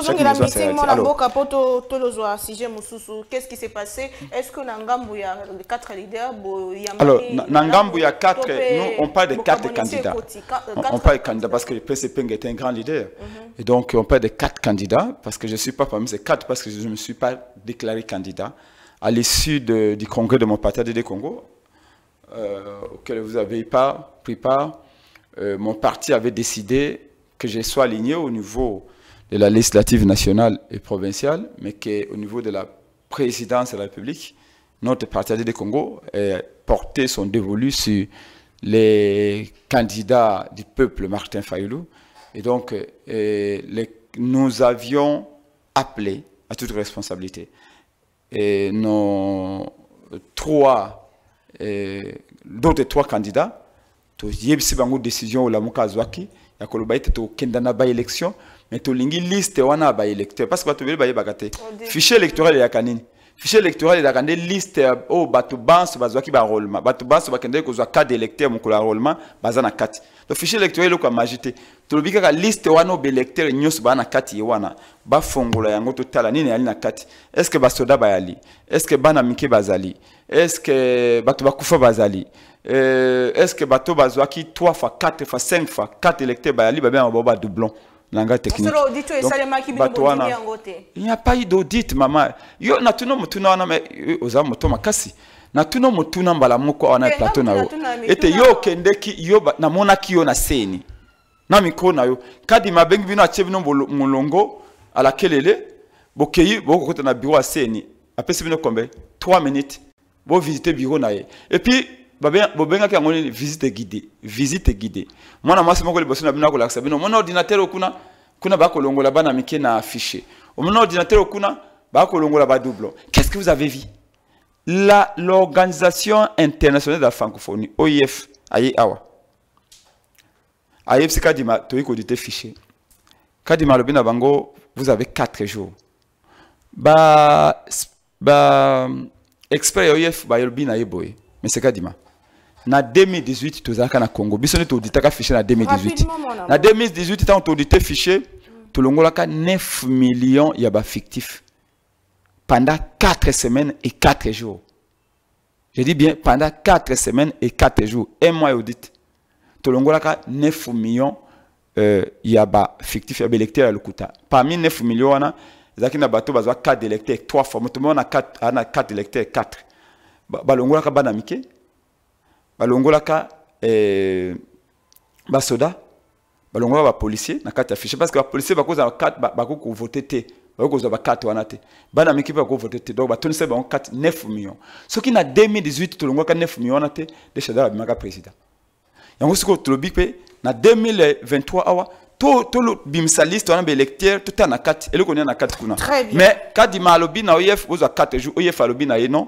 Qu'est-ce qui s'est passé? Est-ce que Nangambu y a quatre leaders? Alors, Nangambu y a quatre, nous on parle de quatre candidats. On parle de candidats parce que le P C P est un grand leader. Et donc on parle de quatre candidats parce que je ne suis pas parmi ces quatre parce que je ne me suis pas déclaré candidat à l'issue du congrès de mon parti D D Congo. Euh, auquel vous avez pas pris part, euh, mon parti avait décidé que je sois aligné au niveau de la législative nationale et provinciale, mais qu'au niveau de la présidence de la République, notre parti A D D Congo ait porté son dévolu sur les candidats du peuple Martin Fayoulou. Et donc, euh, les, nous avions appelé à toute responsabilité. Et nos trois d'autres trois candidats, il y a une décision où la Mouka Azwaki, il y a une élection, mais il y a une liste de électeurs. Parce que le fichier électoral est là. Le fichier électoral est là. Il y a une liste où Batouban se base sur l'enrôlement. Batouban se base sur quatre électeurs qui ont l'enrôlement. Le fichier électoral est là. Magité. Tu dis que la liste de électeurs nyos bana kati wana ba fongola yango totala nini ali na kati. Est-ce que basoda bayali? Est-ce que bana mike bazali? Est-ce que bato bakufa bazali? Est-ce que bato bazwaki trois fois quatre fois cinq fois quatre électeurs bayali ba bien ba doublon? langage technique. Il n'y a pas eu d'audit, maman. Yo na tuno mutuna wana me oza moto makasi. Na tuno mutuna mbala moko wana plateau na yo. Ete yo kendeki yo na mona ki yo na seni. Na miko na yo. Kadi mabengi bino ache bino molongo ala kelele bokeyi boko kota na bureau a seni. Apesi bino kombe trois minutes. Bo visiter bureau na ye. Et puis bobenga ki ngoni visite guidée, visite guidée. Moi na masi moko le bosso na bino ko laksa bino. Mon ordinateur okuna kuna ba ko longola bana mike na affiché. Mon ordinateur okuna ba ko longola ba doublon. Qu'est-ce que vous avez vu? La l'Organisation internationale de la francophonie, O I F, aye awa. Aye c'est kadima to iko dite fichier. Kadima lobina bango, vous avez quatre jours. Ba ba expert O I F ba yobina yeboy. Mais c'est kadima. Na deux mille dix-huit tozaka na Congo. Biso ne to ditaka fichier na deux mille dix-huit. Na deux mille dix-huit tant to dite fichier, to longola ka neuf millions ya ba fictif. Pendant quatre semaines et quatre jours. Je dis bien pendant quatre semaines et quatre jours. Un mois audit. Tolongolaka neuf millions euh, yaba fictif yaba électeur à l'Okuta. Parmi neuf millions, il y a quatre électeurs, trois formes. Tout le monde a quatre électeurs, quatre. Balongolaka banamike. Balongolaka basoda. Balongolaka policier. Na quatre affiches. Parce que les policiers va cause quatre bako voter. quatre bana miki ba ko voter donc ba tonse ba quatre neuf millions ce qui na deux mille dix-huit to longo ka neuf millions na te de chadara bimaka président yango siko to bipe na deux mille vingt-trois awa to to lo bimsaliste on a électeur tout na quatre et le connait na quatre kuna mais kadi malobi na O I F oza quatre jours O I F alobi na ye non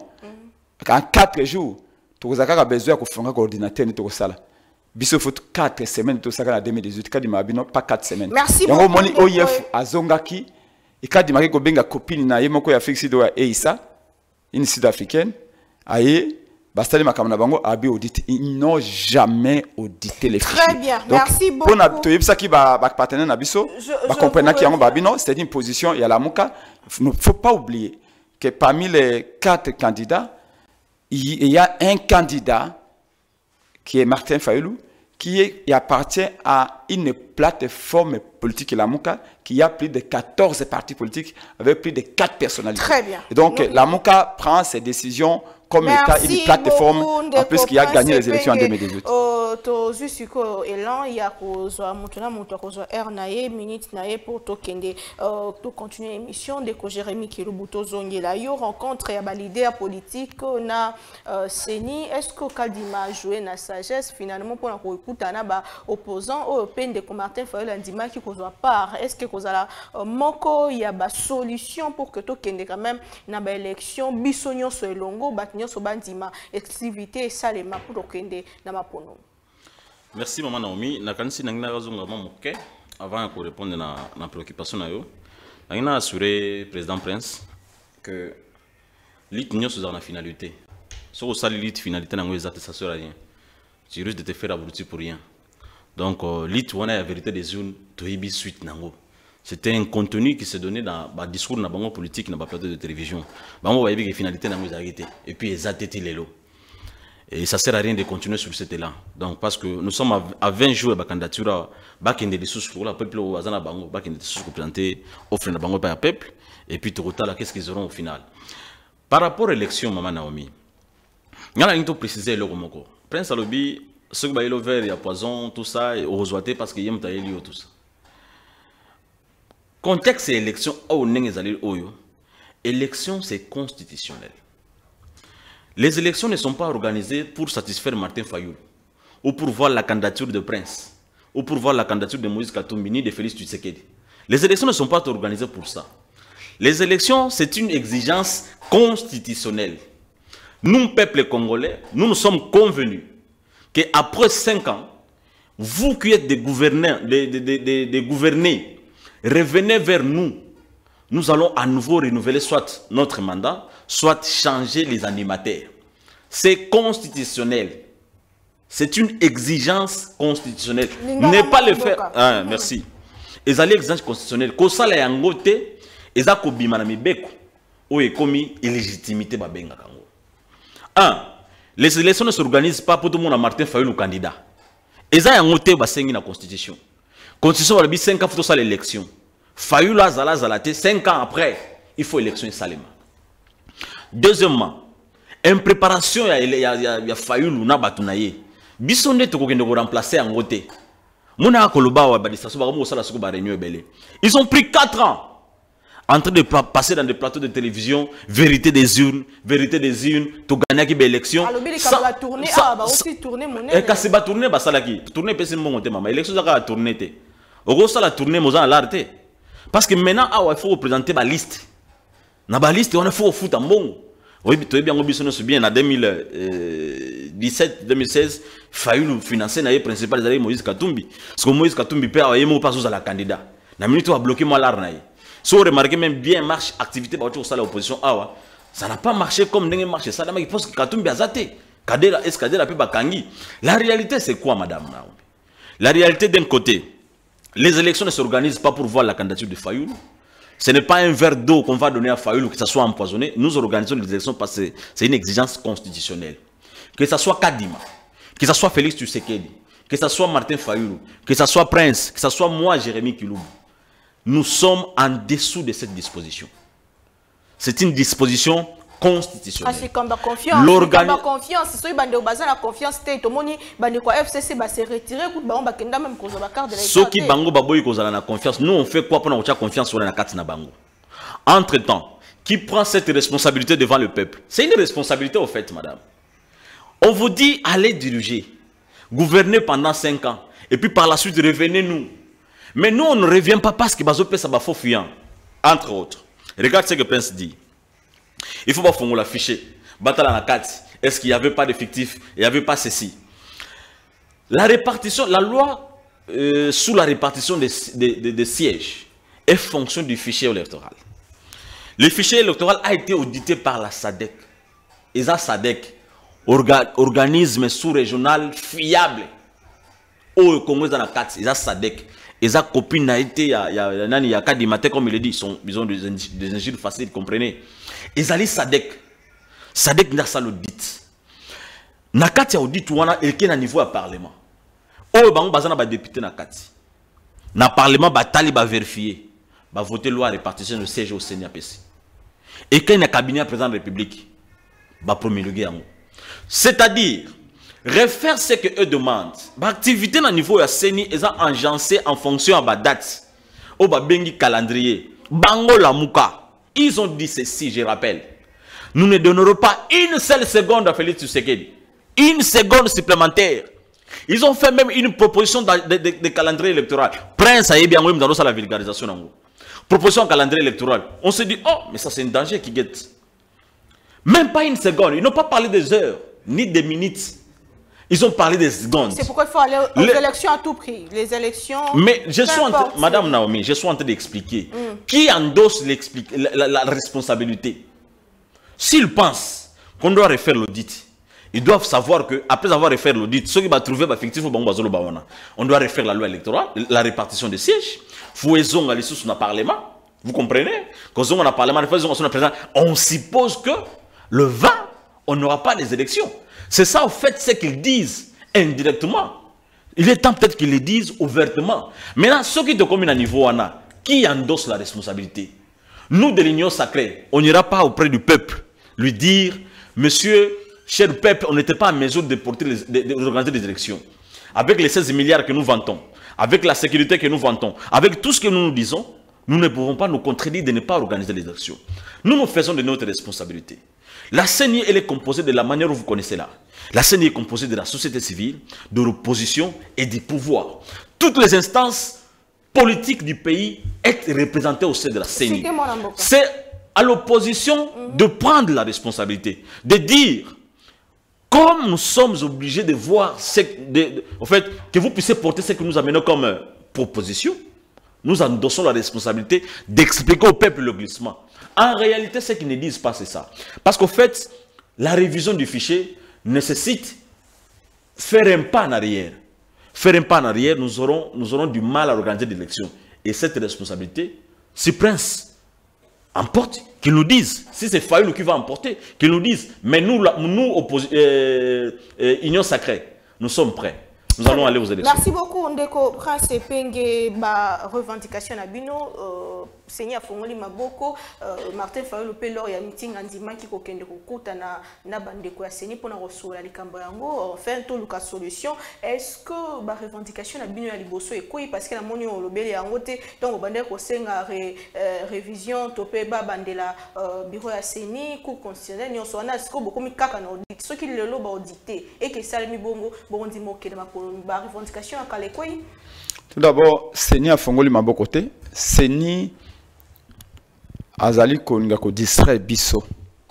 en quatre jours to zaka ka besoin ko fonga coordinateur ni to ko sala biso faut quatre semaines to saka na deux mille dix-huit kadi mabino pas quatre semaines merci beaucoup yango moni O I F azongaki et quand il m'a dit que copine na yemoko ya fixe do ya Eisa une sud-africaine aye bastali makamana bango abi audit ils n'ont jamais audité les fichiers. Très bien. Donc, merci beaucoup. Pour to yebisa ki ba ba partenaire na biso ba comprendre ki yango babino c'est une position il y a la muka il ne faut pas oublier que parmi les quatre candidats il y a un candidat qui est Martin Fayulu qui est, il appartient à une plateforme politique, la Mouka, qui a plus de quatorze partis politiques avec plus de quatre personnalités. Très bien. Et donc, Nous, la Mouka prend ses décisions comme état une plateforme en plus qui a gagné les élections en deux mille dix-huit. To jusqu'au élan il y a cause maintenant monto cause air naé minute naé pour to kende to continuer l'émission de ko Jérémy Kilubuto zongela yo rencontre ya ba leader politique na Seni est-ce que Kadima jouer na sagesse finalement pour ko écouter na ba opposant au pende ko Martin Fayulu ndima ki ko soit part est-ce que ko zala moko ya ba solution pour que to kende quand même na ba élection bisonyo so elongo ba so bandima exclusivité salema pour kende na mapono. Merci maman Naomi. Na kanisi nangina razonga mamoke avant de répondre na na préoccupation na yo. Nangina assurer président Prince que l'union sous la finalité. Sur au sali lit finalité nango exact ça sera rien. Tu risques de te faire abrutir pour rien. Donc lit on a la vérité des zones to hibi suite nango. C'était un contenu qui s'est donné dans le discours de la banque politique, dans la plateau de télévision. Bango va y avoir des finalités dans les arrêtés. Et puis, ils ont été les lots. Et ça ne sert à rien de continuer sur cet élan. Donc, parce que nous sommes à vingt jours de la candidature, il y a des sources pour le peuple, il y a des sources pour présenter, offrir la banque par le peuple. Et puis, qu'est-ce qu'ils auront au final? Par rapport à l'élection, Maman Naomi, il y a un peu précisé le Romoko. Prince Alobi, ceux qui ont ouvert, il y a poison, tout ça, et au resoité parce qu'il y a un tout ça. Contexte et élection, élection c'est constitutionnel. Les élections ne sont pas organisées pour satisfaire Martin Fayulu, ou pour voir la candidature de Prince, ou pour voir la candidature de Moïse Katumbi, ni de Félix Tshisekedi. Les élections ne sont pas organisées pour ça. Les élections, c'est une exigence constitutionnelle. Nous, peuple congolais, nous nous sommes convenus qu'après cinq ans, vous qui êtes des gouverneurs, des, des, des, des, des gouvernés, revenez vers nous. Nous allons à nouveau renouveler soit notre mandat, soit changer les animateurs. C'est constitutionnel. C'est une exigence constitutionnelle. Ne pas le faire. Ah, merci. Et ça l'exigence constitutionnelle. Quand ça est en côté, et ça kobi manami beko, ou est commis illégitimité babenga kango. Un, les élections ne s'organisent pas pour tout le monde à Martin Fayulu candidat. Et ça en côté basengi na constitution. Constitution va dire cinq ans, il faut ça l'élection. Fayou la zala zalate, cinq ans après, il faut élection et salema. Deuxièmement, en préparation, il y a Fayou Luna Batunaye. Bisonde to ko remplacer en côté. Mona koloba wa badistation ba mo sala suko ba réunion belé. Ils ont pris quatre ans en train de passer dans des plateaux de télévision, vérité des urnes, vérité des urnes, to gagner qui élection. Alors bi ka ba tourner ah ba aussi tourner monnaie. Et ka se ba tourner ba sala ki. Tourner pese mo monter mama. Élection ça ka tourner té. Oko sala tourner mo za l'arte. Parce que maintenant ah il faut représenter ba liste. Na ba liste on faut foot en bon. Oui, tu es bien au bien en deux mille dix-sept deux mille seize, Fayou financer le principal de Moïse Katumbi. Parce que Moïse Katumbi peut avoir un pas à la candidat. La minute où a bloqué moi l'arnaï. Si vous remarquez même bien marche activité par rapport à l'opposition, ça n'a pas marché comme n'a marché. Ça n'a pas parce que Katumbi a zaté. Kadela est-ce Kadela peut bakangi. La réalité c'est quoi, madame? La réalité d'un côté, les élections ne s'organisent pas pour voir la candidature de Fayou. Ce n'est pas un verre d'eau qu'on va donner à Fayou, que ça soit empoisonné. Nous organisons les élections parce que c'est une exigence constitutionnelle. Que ce soit Kadima, que ce soit Félix Tshisekedi, que ce soit Martin Fayulu, que ce soit Prince, que ce soit moi, Jérémy Kiloubou. Nous sommes en dessous de cette disposition. C'est une disposition constitutionnelle. C'est comme la confiance. L'organisation. La confiance. Si vous avez la confiance, tout le monde F C C va se retirer. Ceux qui bango baboy kozala na confiance, nous on fait quoi pour avoir confiance sur la carte na bango? Entre temps, qui prend cette responsabilité devant le peuple? C'est une responsabilité au fait, madame. On vous dit allez diriger, gouverner pendant cinq ans, et puis par la suite revenez nous. Mais nous on ne revient pas parce que bazo pesa ba faux fuyant. Entre autres, regarde ce que Prince dit. Il faut pas faire l'afficher. Batala na carte. Est-ce qu'il n'y avait pas d'effectif? Il n'y avait pas ceci. La répartition, la loi euh, sous la répartition des, des, des, des sièges est fonction du fichier électoral. Le fichier électoral a été audité par la S A D C. Et ça, S A D C, orga, organisme sous-régional fiable. Au Congo, dans la carte, et ça, S A D C. Et ça, copine a été, il y a, il y a, il y a quatre matin, comme il le dit, ils, sont, ils ont des, des injures faciles, comprenez. Et ça, S A D C. S A D C n'a pas l'audit. Nakati a audit ou on a un niveau à parlement. Oh, bah on bazana ba député Nakati. Na parlement ba tali ba vérifier, ba voter loi répartition de siège au Sénat P C. Et quand il y a cabinet président de la République, ba promulguer en. C'est-à-dire refaire ce que eux demandent. Ba activité na niveau ya Séni est agencé en fonction à ba date. Oh ba bengi calendrier. Bango la muka. Ils ont dit ceci, je rappelle. Nous ne donnerons pas une seule seconde à Félix Tshisekedi. Une seconde supplémentaire. Ils ont fait même une proposition de, de, de, de calendrier électoral. Prince a eu bien dans la vulgarisation. Proposition de calendrier électoral. On se dit, oh, mais ça c'est un danger qui guette. Même pas une seconde. Ils n'ont pas parlé des heures, ni des minutes. Ils ont parlé des secondes. C'est pourquoi il faut aller aux Les... élections à tout prix. Les élections. Mais je suis en train, Madame Naomi, je suis en train d'expliquer. Mm. Qui endosse la, la, la responsabilité? S'ils pensent qu'on doit refaire l'audit, ils doivent savoir que après avoir refait l'audit, ceux qui vont trouver effectivement on doit refaire la loi électorale, la répartition des sièges. Fouezon à l'issue sur le Parlement. Vous comprenez? Quand on a Parlement, on suppose que le vingt, on n'aura pas les élections. C'est ça, au fait, ce qu'ils disent indirectement. Il est temps peut-être qu'ils le disent ouvertement. Maintenant, ceux qui te communent à niveau, qui endosse la responsabilité? Nous, de l'Union sacrée, on n'ira pas auprès du peuple lui dire, monsieur, cher peuple, on n'était pas en mesure de porter les, de, de organiser des élections. Avec les seize milliards que nous vantons, avec la sécurité que nous vantons, avec tout ce que nous nous disons, nous ne pouvons pas nous contredire de ne pas organiser les élections. Nous nous faisons de notre responsabilité. La C E N I, elle est composée de la manière où vous connaissez là. La C E N I est composée de la société civile, de l'opposition et du pouvoir. Toutes les instances politiques du pays sont représentées au sein de la C E N I. C'est à l'opposition de prendre la responsabilité, de dire, comme nous sommes obligés de voir, ce, de, de, en fait, que vous puissiez porter ce que nous amenons comme euh, proposition, nous endossons la responsabilité d'expliquer au peuple le glissement. En réalité, ce qu'ils ne disent pas, c'est ça. Parce qu'au fait, la révision du fichier nécessite faire un pas en arrière. Faire un pas en arrière, nous aurons, nous aurons du mal à organiser des élections. Et cette responsabilité, si Prince emporte, qu'ils nous disent, si c'est Fayulu qui va emporter, qu'ils nous disent, mais nous, nous euh, euh, Union sacrée, nous sommes prêts. Nous allons aller aux élections. Merci beaucoup, Ndeko Prince Penge, ba revendication à Bino, euh, Seigneur Fongoli Maboko, euh, Martin Fayulu Pelor, il y a meeting Andima qui kokende kukuta na na bandeko ya Seni pour na recevoir les Kambayango, enfin tout le solution. Est-ce que ba revendication à Bino ya liboso et quoi parce que la monnaie au lobeli en côté donc bandeko senga révision topé ba bandela bureau ya Seni cour constitutionnel nyonso wana est-ce que beaucoup mi kaka na audit ce qui le loba audité et que ça mi bongo bondi moke na ba revendication à Kalekoi. Tout d'abord, Seni a fongoli maboko te. Seni azali konga ko distrait biso.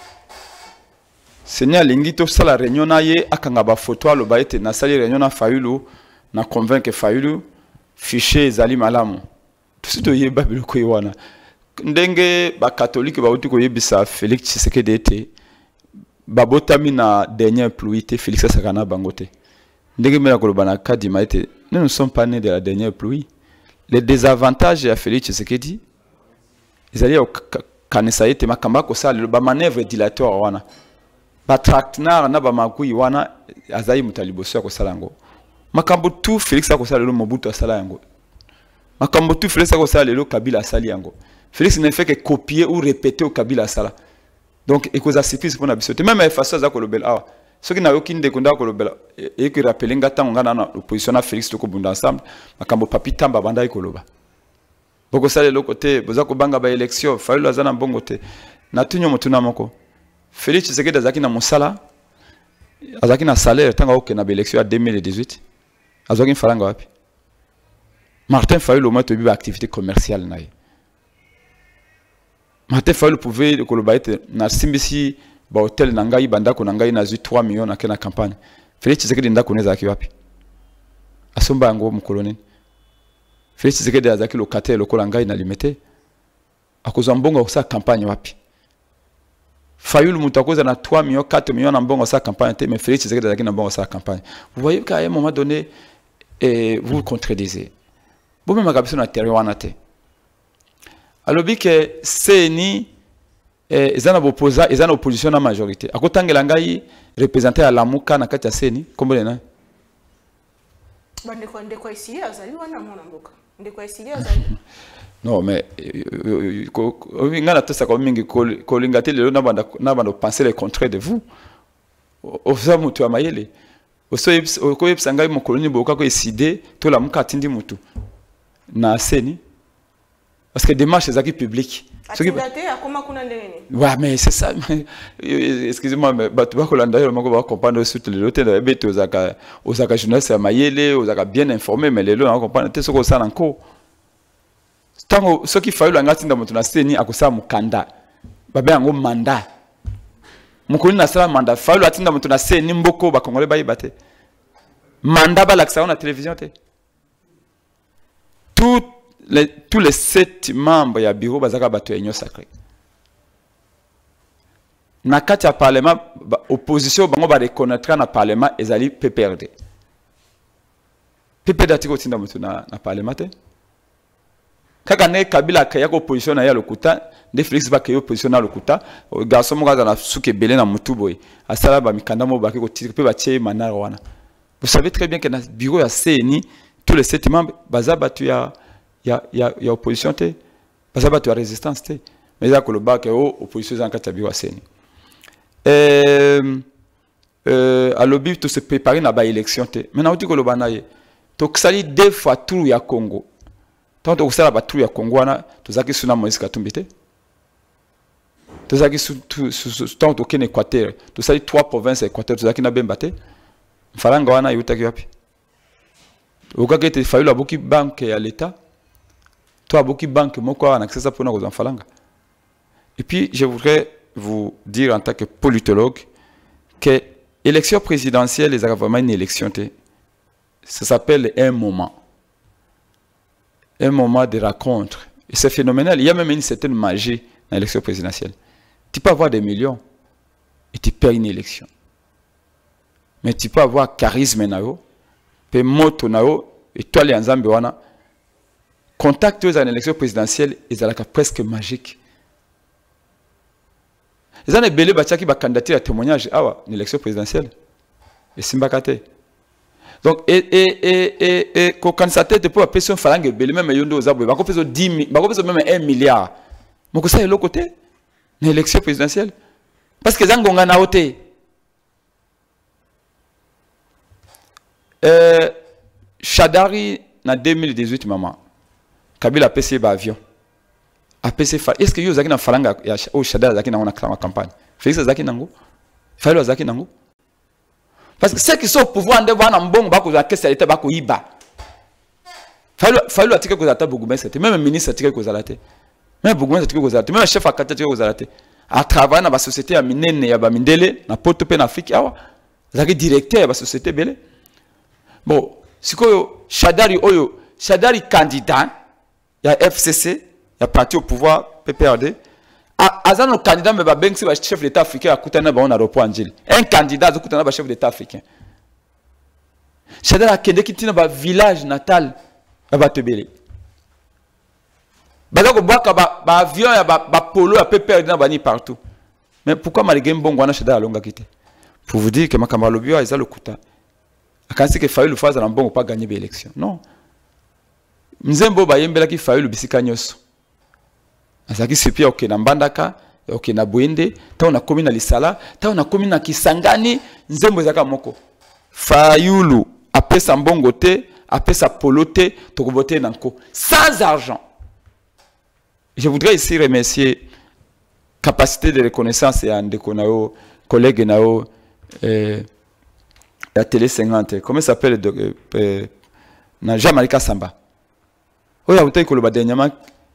Seni a lingi to sala réunion na ye akanga ba photo alo ba ete na sali réunion na Fayulu na convaincre Fayulu fichier ezali malamu. Tout to ye babilo ko wana. Ndenge ba catholique ba uti ko yebisa Félix Tshisekedi ete ba botami na dernière pluie te Félix Sakana bangote. Nous ne sommes pas nés de la dernière pluie. Les désavantages à Félix Tshisekedi, ils allaient au Kanesaï, te makamba ko ça le ba manœuvre dilatoire wana. Ba tractnar na ba makui wana azai mutaliboso ko salango. Makambo tout Félix ko ça le Mobutu asala yango. Makambo tout Félix ko ça le Kabila asali yango. Félix ne fait que copier ou répéter au Kabila asala. Donc et cause surprise pour na bisote même à façon za ko lobel awa. Ce qui n'a aucune déconda ko lobela et que rappeler ngata ngana na opposition na Félix toko bunda ensemble makambo papi tamba banda ikoloba boko sale le côté boza ko banga ba élection Fayulu azana mbongo te na tunyo mutuna moko Félix Tshisekedi azaki na musala azaki na salaire tanga oke na élection ya deux mille dix-huit azaki faranga wapi Martin Fayulu au moins to biba activité commerciale na ye Martin Fayulu pouvait koloba ete na simbisi ba hotel nangai bandako nangai na trois millions na kena campagne Félix Tshisekedi ndako neza akiwapi asomba ngo mukoloni Félix Tshisekedi azaki locataire lokola ngai na limité akoza mbongo sa campagne wapi Fayulu mutakoza na trois millions quatre millions na mbongo sa campagne te mais Félix Tshisekedi azaki na mbongo sa campagne vous voyez qu'à un moment donné et vous vous contredisez bon même akabiso na terre wana te alobi que Seni ils ont opposé, ils ont opposition à la majorité. À côté de l'angai représenté à la Mouka na kati ya Seni, comment les na? Bande kwa ndeko ici, azali wana mona mboka. Ndeko ici azali. Non mais ngana to saka mingi ko lingate lelo na banda na banda penser le contraire de vous. Au fait mutu amayele. Oso ko yebsanga mo koloni boka ko décider to la Mouka tindi mutu. Na Seni. Parce que démarche est publique. Ouais, mais c'est ça. Excusez-moi, mais tu vas comprendre, je vais comprendre surtout les autres. Aux Osaka jeunesse, Mayele, Osaka bien informé, mais les autres, on comprend ce que ça encore. Tant ce qu'il fallait, on a dit dans notre nation, à cause de Mukanda, babé un mandat. Mukuni na sala mandat. Fallait attendre dans notre nation, nimboko, ba Congolais bayi bate. Mandat ba l'accès à la télévision te. Tout Les, tous les sept membres du bureau bazaka bato union sacrée. Na kati ya parlement opposition bango ba reconnaître na parlement ezali P P R D. P P R D atiko tinda mutu na na parlement te. Kaka ne Kabila kaya ko opposition na ya lokuta, de Félix ba kaya opposition na lokuta, garçon mo na suke belé na mutu boy. Asala ba mikanda mo ba ko titre pe ba tie manara wana. Vous savez très bien que dans bureau ya Seni tous les sept membres baza batu ya il y a il y a il y a opposition te parce que tu as résistance te mais il y a que le bac est opposition en quatre bureaux Seni euh euh à l'objet de se préparer na ba élection te maintenant tu que le banaye to sali deux fois tout ya Congo tant to sala ba tout ya Congo na to zaki suna Moïse Katumbi te to zaki su tant to ken Équateur to sali trois provinces Équateur to zaki na bemba te faranga wana yutaki wapi okake te Fayulu aboki banque ya l'état. Toi, beaucoup de banques, moi, quoi, on accès à pour nous en falanga. Et puis, je voudrais vous dire en tant que politologue que l'élection présidentielle est vraiment une élection. Ça s'appelle un moment. Un moment de rencontre. Et c'est phénoménal. Il y a même une certaine magie dans l'élection présidentielle. Tu peux avoir des millions et tu perds une élection. Mais tu peux avoir charisme, tu moto, et toi, les ensemble, contact aux élections présidentielles est presque magique. Ils ont belé bachaki ba candidature à témoignage à l'élection présidentielle. Et simbakate. Donc, et, et, et, et, et, quand ça tête pour appeler son phalange, même yondo aux aboués, bah, qu'on dix mille, bah, qu'on même un milliard. Mais que ça est l'autre côté, l'élection présidentielle. Parce que Zangonga n'a ôté. Euh, Chadari, en deux mille dix-huit, maman, Kabila a payé l'avion. A payé Est-ce que vous avez un phalange au Chadari Zaki dans la campagne? Félix Zaki Nango? Fallait Zaki Nango? Parce que ceux qui sont au pouvoir, ils vont en bon, ils vont en état, ils vont fallu attirer que vous même le ministre attirer que vous avez même le attirer que vous avez même le chef à quatre attirer que vous avez à travailler dans la société à Minene et à Mindele, dans Porto Pen Afrique, vous avez directeur de la société belé. Bon, si que Chadari Oyo, Chadari candidat, il y a F C C, il y a parti au pouvoir, P P R D. Azan le candidat mais ben c'est le chef d'État africain à Koutana ba on aéroport Angel. Un candidat à Koutana ba chef d'État africain. Chadara kende kitina ba village natal ba Tebele. Ba ko boka ba ba avion ya ba ba polo ya P P R D na bani partout. Mais pourquoi malgré mbongo na Chadara longa kité? Pour vous dire que makamba lobio a le kuta. Akansi que faille le phase na mbongo pas gagner l'élection. Non. Mzembo ba yembela ki faille le bisika nyoso. Azaki sepi ok na Mbandaka, ok na Bwende, ta on a commis na Lisala, ta on a commis na Kisangani, nzembo zaka moko. Fayulu apé sa mbongo te, apé sa polo te, to voter nanko sans argent. Je voudrais ici remercier capacité de reconnaissance et andeko nao, collègue nao euh la télé cinquante. Comment s'appelle euh, euh, na Jamalika Samba. Oya utai koloba denyama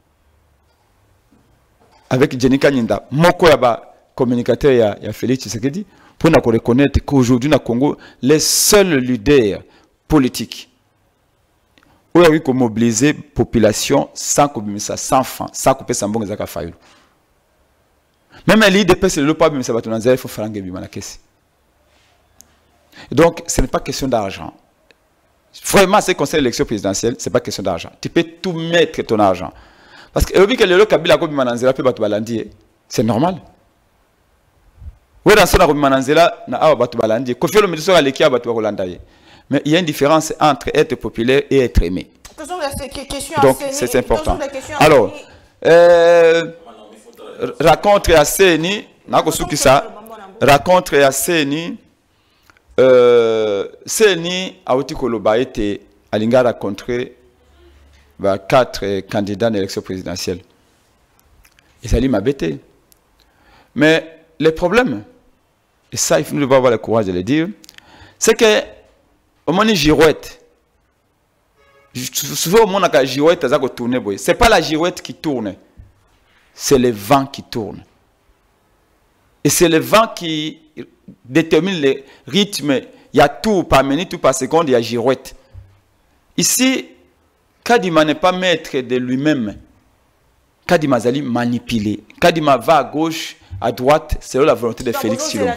avec Jenny Kanyinda, moko ya ba communicateur ya, ya Félix Tshisekedi, pour nous reconnaître qu'aujourd'hui dans le Congo, les seuls leaders politiques où il y a eu qu'on mobiliser la population sans couper ça, sans fin, sans couper ça, bon, ça a même l'idée de passer le pas, mais ça va te il faut faire un gabi la caisse. Donc, ce n'est pas question d'argent. Vraiment, c'est conseil d'élection présidentielle, ce n'est pas question d'argent. Tu peux tout mettre ton argent. Parce que le Kabila Kabila Kobi Mananzela peut battre Balandi, c'est normal. Oui, dans ce cas, Mananzela na awa battu Balandi. Kofi le ministre Aleki a battu Rolandaye. Mais il y a une différence entre être populaire et être aimé. Donc c'est important. Alors, euh, raconte à Seni, nakosuki ça, raconte à Seni, euh, Seni a outi koloba été alinga rencontrer bah, quatre candidats à l'élection présidentielle. Et ça m'a bêté. Mais le problème, et ça, il faut nous avoir le courage de le dire, c'est que au moment où girouette, souvent au moment où la girouette tourne, ce n'est pas la girouette qui tourne, c'est le vent qui tourne. Et c'est le vent qui détermine le rythme. Il y a tout par minute, tout par seconde, il y a girouette. Ici, Kadima n'est pas maître de lui-même. Kadima Zali manipulé. Kadima va à gauche, à droite, selon la volonté de Félix Silom.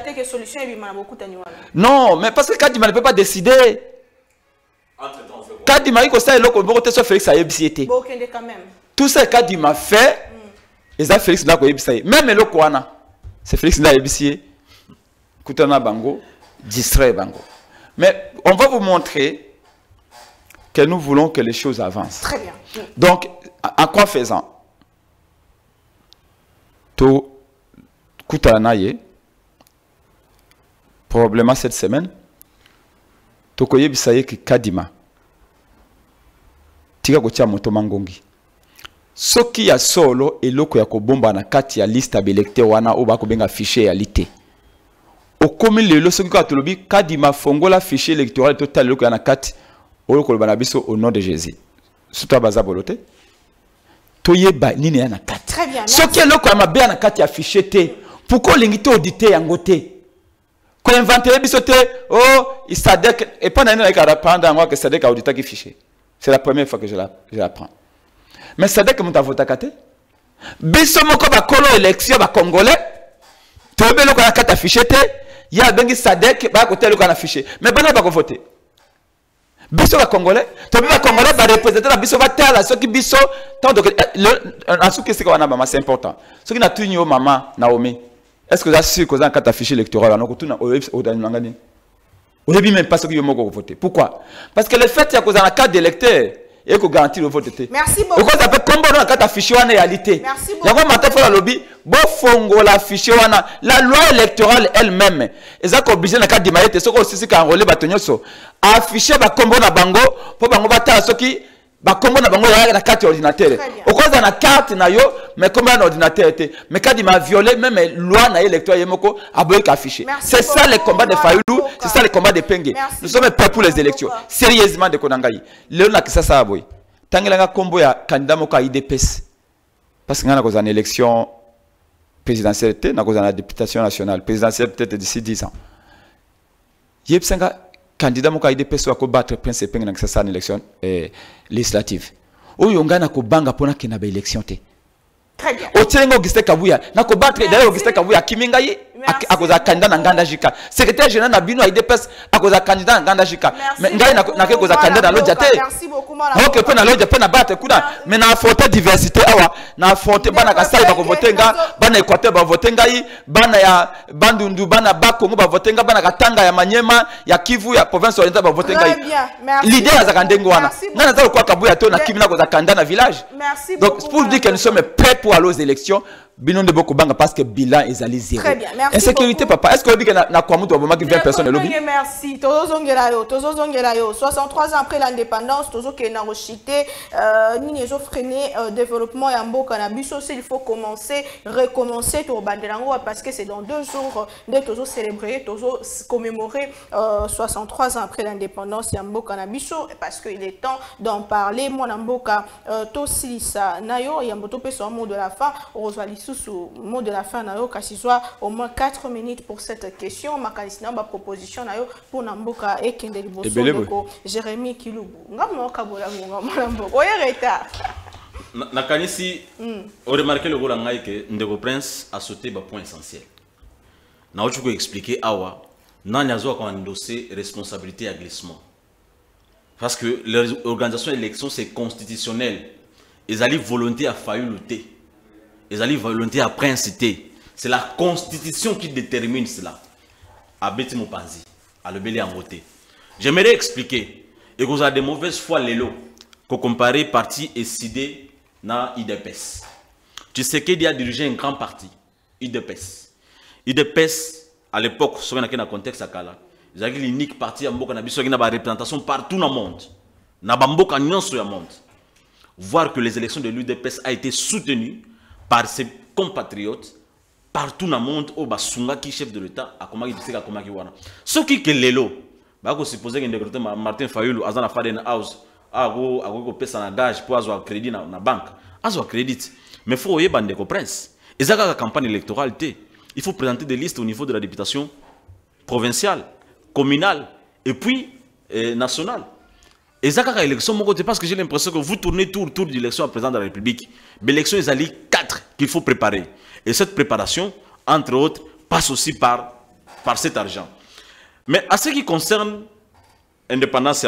Non, mais parce que Kadima ne peut pas décider. Kadima, il conseille l'autre côté sur Félix Ayebisiété. Tout ça, Kadima fait, et ça, Félix n'a pas Ayebisié. Même l'autre Kouana, c'est Félix n'a Ayebisié. Koutana Bango, distrait Bango. Mais on va vous montrer que nous voulons que les choses avancent. Très bien. Donc, en quoi faisant? Tout Koutanaye, probablement cette semaine, tout koye bisaye ki Kadima, tika kotia moto mangongi. Soki ya solo eloko ya kobomba na kati ya liste ya électeur wana o ba ko benga fichier ya lité. Au comme lelo soki ka tolobi Kadima fongola fichier électoral total eloko ya na kati o ko bana biso au nom de Jésus. Surtout baza boloté. Toyeba nini ya na kati. Très bien. Soki eloko ya mabe na kati ya fichier te. Pourquoi l'ingito audité yango te? Ko inventer biso te oh il Sadek et pas nani na ka prendre moi que Sadek a audité qui fichier. C'est la première fois que je la je la prends. Mais Sadek monta vota kate. Biso moko ba kolo élection ba congolais. Tobe loko na kata fichier te. Ya bengi Sadek ba ko telo kana fichier. Mais bana ba ko voter. Biso ba congolais, tobe ba congolais ba représenter la biso ba tala ceux qui biso tant donc en ce que c'est qu'on a maman c'est important. Ceux qui na tuni au maman Naomi. Est-ce que vous avez su que vous avez un affiché électoral alors que tout na au au Danangani? Au début, même pas ce qui veut voter. Pourquoi? Parce que le fait qu'il y a un carte d'électeur et qu'on garantit le vote. Merci beaucoup. Et ça fait comme on a carte affichée en réalité. Merci beaucoup. Il y a un matin pour la lobby, bon fongo la affichée la loi électorale elle-même. Et ça obligé la carte de maillette, ce qu'on aussi c'est qu'enrôler batonyoso. Afficher ba combo na bango pour bango bata ce qui ba combo na bango la carte ordinateur. Au cause de la carte na yo mais comme un ordinateur était mais quand il m'a violé même loi na électorale yemoko a besoin qu'afficher. C'est ça le combat de Fayulu, c'est ça le combat de Pengue. Nous sommes prêts pour les élections. Sérieusement de Konangayi. Léon na kisa ça boy. Tangela combo ya candidat moko I D P S. Parce que nous avons une élection présidentielle, nous avons une députation nationale présidentielle peut-être d'ici dix ans. Yep senga candidat moko I D P S ko battre prince Pengue na kisa une élection législative. Oyo ngana ko banga pona kina ba élection te. Très bien. Otengo Auguste Kabuya na ko battre d'ailleurs Auguste Kabuya kiminga yi akoza candidat na nganda jika. Secrétaire général na bino I D P S akoza candidat na nganda jika. Mais ngai na na koza candidat na lodja te. Merci beaucoup moi. OK pe na lodja pe na battre kuda mais na forte diversité awa na forte bana ka sai ba ko votenga bana Équateur ba votenga yi bana ya Bandundu bana ba Congo ba votenga bana Katanga ya Manyema ya Kivu ya province orientale ba votenga yi. Très bien. Merci. L'idée ya zakandengo wana. Na za ko Kabuya to na kimina koza candidat na village. Merci beaucoup. Donc pour dire que nous sommes prêts pour aller aux élections, bilan de beaucoup banga parce que bilan est allé zéro. Très bien, merci. Insécurité beaucoup. Papa, est-ce que vous dites que na kwa mutu obama qui vingt personnes le lobby? Merci. Tozo zongelayo, tozo zongelayo. soixante-trois ans après l'indépendance, tozo ke na rochité, euh ni nezo freiner euh, développement ya mboka na biso aussi il faut commencer, recommencer to bandelango parce que c'est dans deux jours de tozo célébrer, tozo commémorer euh, soixante-trois ans après l'indépendance ya mboka na biso parce qu'il est temps d'en parler. Moi na mboka euh, to silisa nayo ya mboto pe so mot de la fin, Rosali sous mot de la fin nayo kasi soit au moins quatre minutes pour cette question makanisina ba proposition nayo pour namboka et kende liboso ko Jérémy Kilubu ngamo kabola ngamo mboka oyereta na kanisi on remarque le rôle ngai que Ndeko Prince a sauté ba point essentiel na ochu ko expliquer awa nani azo ko endosser responsabilité à glissement parce que l'organisation d'élection c'est constitutionnel ils allaient volonté à faillir lutter. Ils allaient volonté à principer. C'est la constitution qui détermine cela. À Betty Mopanzi, à le belé en voté. J'aimerais expliquer. Et que vous avez de mauvaises foi l'élo. Qu'on compare parti et C D na I D P S. Tu sais qu'il y a dirigé un grand parti. I D P S. I D P S, à l'époque, si on a un contexte à Kala, ils avaient l'unique parti à Mboka, qui a une représentation partout dans le monde. Dans Mboka, non sur le monde. Voir que les élections de l'U D P S a été soutenues par ses compatriotes partout dans le monde au Basunga qui chef de l'État a comment il dit à comment il wana ce qui que lelo ba ko supposer que Martin Fayulu azana faden house a go a go pesa na gage pour avoir crédit na, na banque avoir crédit mais faut yeba Ndeko Prince ezaka la campagne électorale té il faut présenter des listes au niveau de la députation provinciale communale et puis eh, nationale. Et ça, quand l'élection, parce que j'ai l'impression que vous tournez tout autour de l'élection à président de la République. Mais l'élection, ils allaient quatre qu'il faut préparer. Et cette préparation, entre autres, passe aussi par, par cet argent. Mais à ce qui concerne l'indépendance,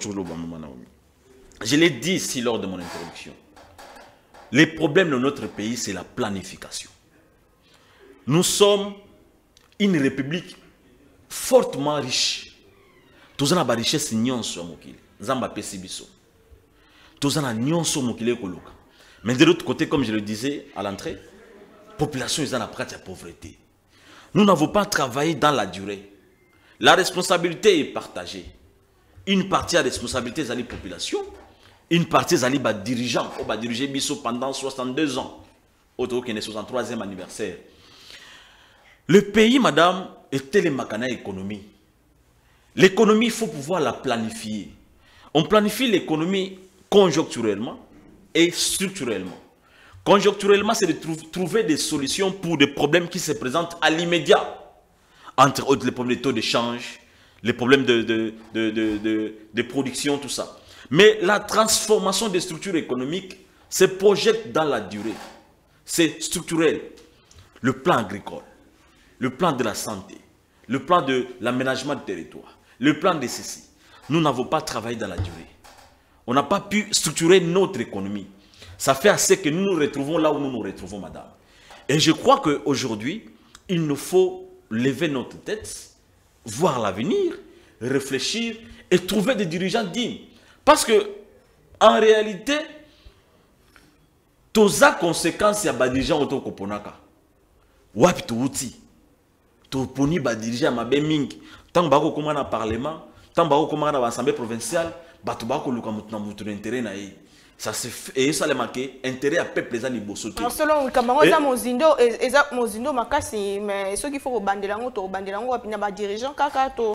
je l'ai dit ici lors de mon introduction. Les problèmes de notre pays, c'est la planification. Nous sommes une république fortement riche. Tous en richesse sur Mokili. Zamba pesibiso. Tous en nyonso mokile koloka. Mais de l'autre côté, comme je le disais à l'entrée, la population est en pratique de pauvreté. Nous n'avons pas travaillé dans la durée. La responsabilité est partagée. Une partie a responsabilité de la population, une partie est les dirigeants. On va diriger Bisso pendant soixante-deux ans. Autour qui est soixante-troisième anniversaire. Le pays, madame, est télémacana économie. L'économie, il faut pouvoir la planifier. On planifie l'économie conjoncturellement et structurellement. Conjoncturellement, c'est de trou trouver des solutions pour des problèmes qui se présentent à l'immédiat. Entre autres, les problèmes de taux d'échange, les problèmes de, de, de, de, de, de production, tout ça. Mais la transformation des structures économiques se projette dans la durée. C'est structurel. Le plan agricole, le plan de la santé, le plan de l'aménagement du territoire, le plan de ceci. Nous n'avons pas travaillé dans la durée. On n'a pas pu structurer notre économie. Ça fait assez que nous nous retrouvons là où nous nous retrouvons, madame. Et je crois qu'aujourd'hui, il nous faut lever notre tête, voir l'avenir, réfléchir et trouver des dirigeants dignes. Parce que, en réalité, toutes les conséquences, il y a des dirigeants qui sont wapi tuuti to poni ba dirigeant mabe mingi tant bako koma na parlement tant bako koma na assemblée provinciale batu bako luka mutu na mutu intérêt na yi ça se fait et ça le marqué intérêt à peuple les ani bosote selon Cameroun za mozindo eza mozindo makasi mais ceux qui faut bandela ngo to bandela ngo wapi na ba dirigeant kaka to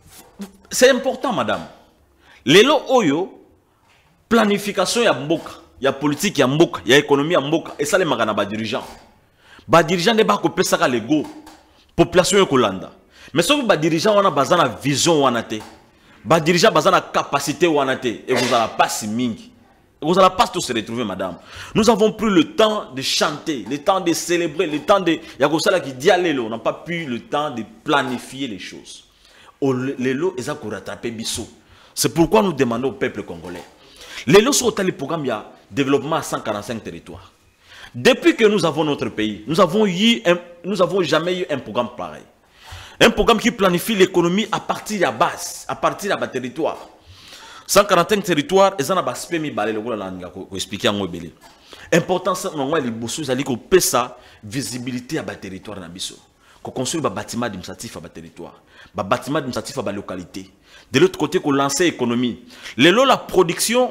c'est important madame lelo oyo planification ya mboka ya politique ya mboka ya économie ya mboka et ça le makana ba dirigeant ba dirigeant ne ba ko pesa ka lego population ekolanda mais sauf ba dirigeant wana bazana vision wana te ba dirigeant bazana capacité wana te et vous allez pas si mingi vous allez pas tous se retrouver madame nous avons pris le temps de chanter le temps de célébrer le temps de ya ko sala ki dialelo on n'a pas pris le temps de planifier les choses lelo eza ko rattraper biso c'est pourquoi nous demandons au peuple congolais lelo sur le programme ya développement à cent quarante-cinq territoires. Depuis que nous avons notre pays, nous avons eu un, nous avons jamais eu un programme pareil. Un programme qui planifie l'économie à partir de la base, à partir de la territoire. cent quarante-cinq territoires, et ça n'a pas spémi balé le gouvernement pour expliquer en obélé. Importance non les bossous c'est qu'on paie sa visibilité à bas territoire na biso. Qu'on construit des bâtiments administratifs à bas territoire, des bâtiments administratifs à bas localité. De l'autre côté qu'on lance l'économie. Les lots la production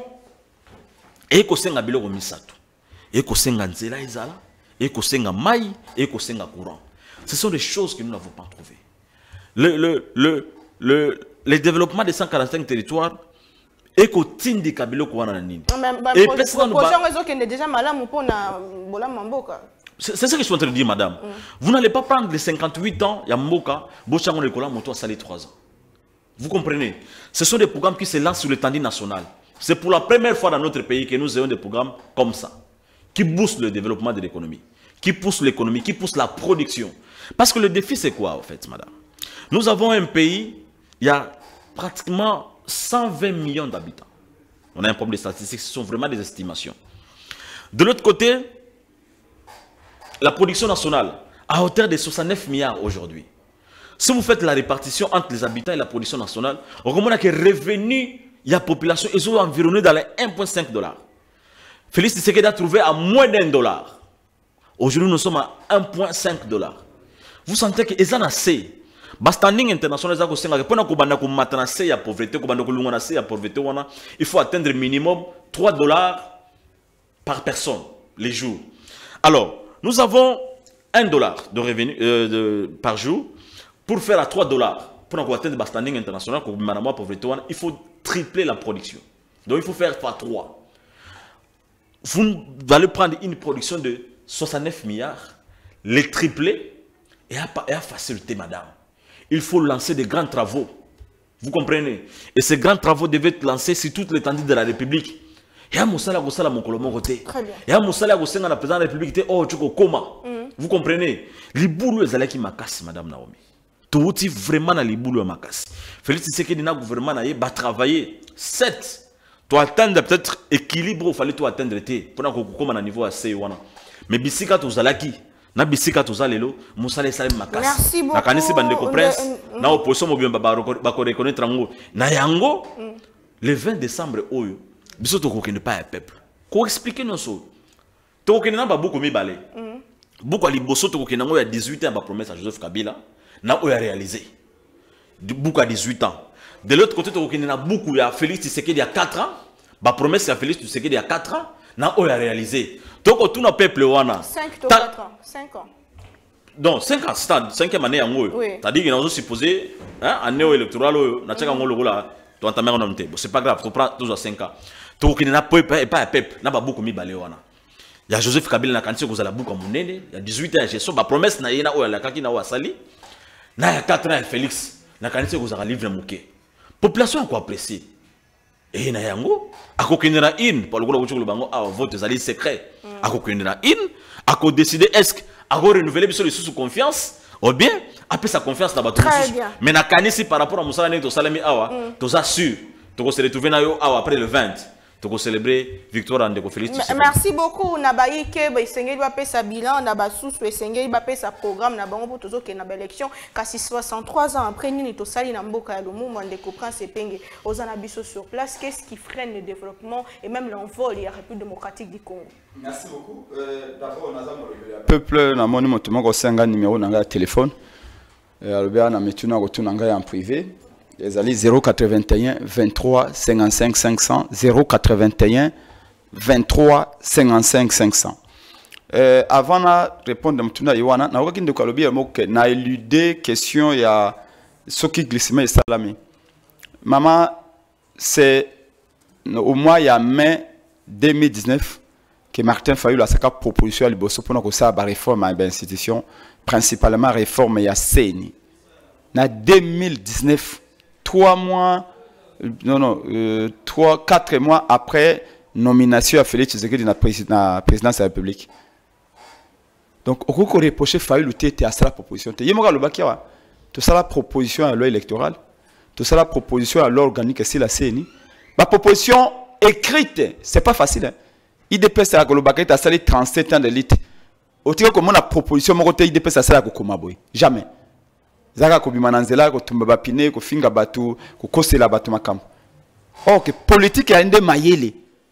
et qu'on s'enga biloko misato. Et qu'on s'enga nzela ezala, et qu'on s'enga maï, et qu'on s'enga courant. Ce sont des choses que nous n'avons pas trouvées. Le, le, le, le, le développement des cent quarante-cinq territoires et qu'on tindi kabilo kwa na nini. Et personne ne déjà malade pour na bola mamboka. C'est ce que je suis en train de dire, madame. Mm. Vous n'allez pas prendre les cinquante-huit ans, il y a Mboka, Bochango Lekola, Moto a salé trois ans. Vous comprenez? Ce sont des programmes qui se lancent sur l'étendue nationale. C'est pour la première fois dans notre pays que nous avons des programmes comme ça, qui boostent le développement de l'économie, qui poussent l'économie, qui poussent la production. Parce que le défi, c'est quoi, en fait, madame? Nous avons un pays, il y a pratiquement cent vingt millions d'habitants. On a un problème de statistiques, ce sont vraiment des estimations. De l'autre côté, la production nationale, à hauteur de soixante-neuf milliards aujourd'hui. Si vous faites la répartition entre les habitants et la production nationale, on remarque que les revenus, il y a population, ils sont environnés dans les un virgule cinq dollars. Félix Tshisekedi a trouvé à moins d'un dollar. Aujourd'hui, nous sommes à un virgule cinq dollars. Vous sentez que les gens ont assez. Le standing international, il faut atteindre minimum trois dollars par personne les jours. Alors, nous avons un dollar de revenu euh, de, par jour pour faire à trois dollars. Pour atteindre le standing international, il faut tripler la production. Donc il faut faire par trois. Vous allez prendre une production de soixante-neuf milliards, les tripler et à, et à faciliter, madame. Il faut lancer des grands travaux. Vous comprenez? Et ces grands travaux devaient être lancés sur toute l'étendue de la République. Il y a mon salaire à mon colomo côté. Il y a mon salaire à la présidente de la République. Oh, tu coma. Vous comprenez? Les boulots, ils allaient qui m'acassent, madame Naomi. Tout est vraiment dans les boulots m'acassent. Félix Tshisekedi n'a gouvernement n'a travailler. Sept. Tu atteindre peut-être équilibre, il fallait tu atteindre té. Pendant que comme à niveau assez wana. Mais bisika tu zalaki. Na bisika tu zalelo. Musale salem m'acasse. Merci beaucoup. Na kanisi bande ko prince. Na opposition mobile baba ba ko reconnaître ngo. Na yango. Le vingt décembre oyo. Biso to ko ne pas un peuple. Ko expliquer nos choses. To ko na ba beaucoup mi balé. Beaucoup ali bosso to ko na ngo ya dix-huit ans ba promesse à Joseph Kabila. Na oyo a réalisé. Beaucoup à dix-huit ans. De l'autre côté, il y a beaucoup de Félix Tshisekedi il y a quatre ans. La promesse de Félix Tshisekedi il y a quatre ans. Na oyo a réalisé. Donc, tout le peuple wana. cinq ou quatre ans. cinq ans. Donc, cinq ans, c'est la cinquième année en haut. C'est-à-dire qu'il y a supposé, en néo-électoral, c'est pas grave, tu prends toujours cinq ans. Donc, il n'y a pas de peuple, il n'y a pas beaucoup de balé wana. Il y a Joseph Kabila qui a dit que vous allez beaucoup de il y a dix-huit ans, j'ai la promesse, il y a la kaki na sali. Il y a quatre ans, Félix, il y a dit que vous allez livrer mouké. Population a apprécié. Et na yango, ako kendera in, pour le goulo goulo bango, ah vote zali secret. Ako kendera in, ako décider est-ce ako renouveler biso les sous confiance, ou bien après sa confiance na bato sous. Mais na kanisi par rapport à musala ne to salami awa, to za sûr, to ko se retrouver na yo awa après le vingt. pour célébrer victoire de Félix Tshisekedi. Merci beaucoup. Nabayi ke ba isengeli ba pesa bilan na ba susu esengeli ba pesa programme na bango pour tozo ke na ba élection kasi soixante-trois ans après nini to sali na mboka ya Lumumba ndeko Prince Epenge ozana biso sur place. Qu'est-ce qui freine le développement et même l'envol de la République démocratique du Congo? Merci beaucoup. Euh, D'abord, on a le peuple na moni motumo ko senga numéro na téléphone. Euh, Albert na metuna ko tunanga en privé. Les alliés zéro quatre-vingt-un vingt-trois cinquante-cinq cinq cents zéro quatre-vingt-un vingt-trois cinquante-cinq cinq cents. Euh, avant de répondre à Mtuna Iwana, na wakaki ndeko alobi que na éludé question ya soki glissement et salami. Maman, c'est au mois ya mai deux mille dix-neuf que Martin Fayulu a sa proposition à l'Iboso pour nous faire la réforme à l'institution, principalement réforme ya C E N I. Na deux mille dix-neuf, trois mois, non, non, euh, trois, quatre mois après nomination à Félix Tshisekedi dans la présidence de la République. Donc, au cours de reprocher Fayulu, tu as la proposition. Tu as la proposition à la loi électorale, tu as la proposition à l'organique, c'est la C E N I. La proposition écrite, c'est pas facile. Hein. I D P S a la trente-sept ans d'élite. Au tir comme la proposition, I D P S a la jamais. Zaka ko bimananzela ko tumba bapine ko finga batu ko kosela batu makam. Ok, politique ya ende mayele.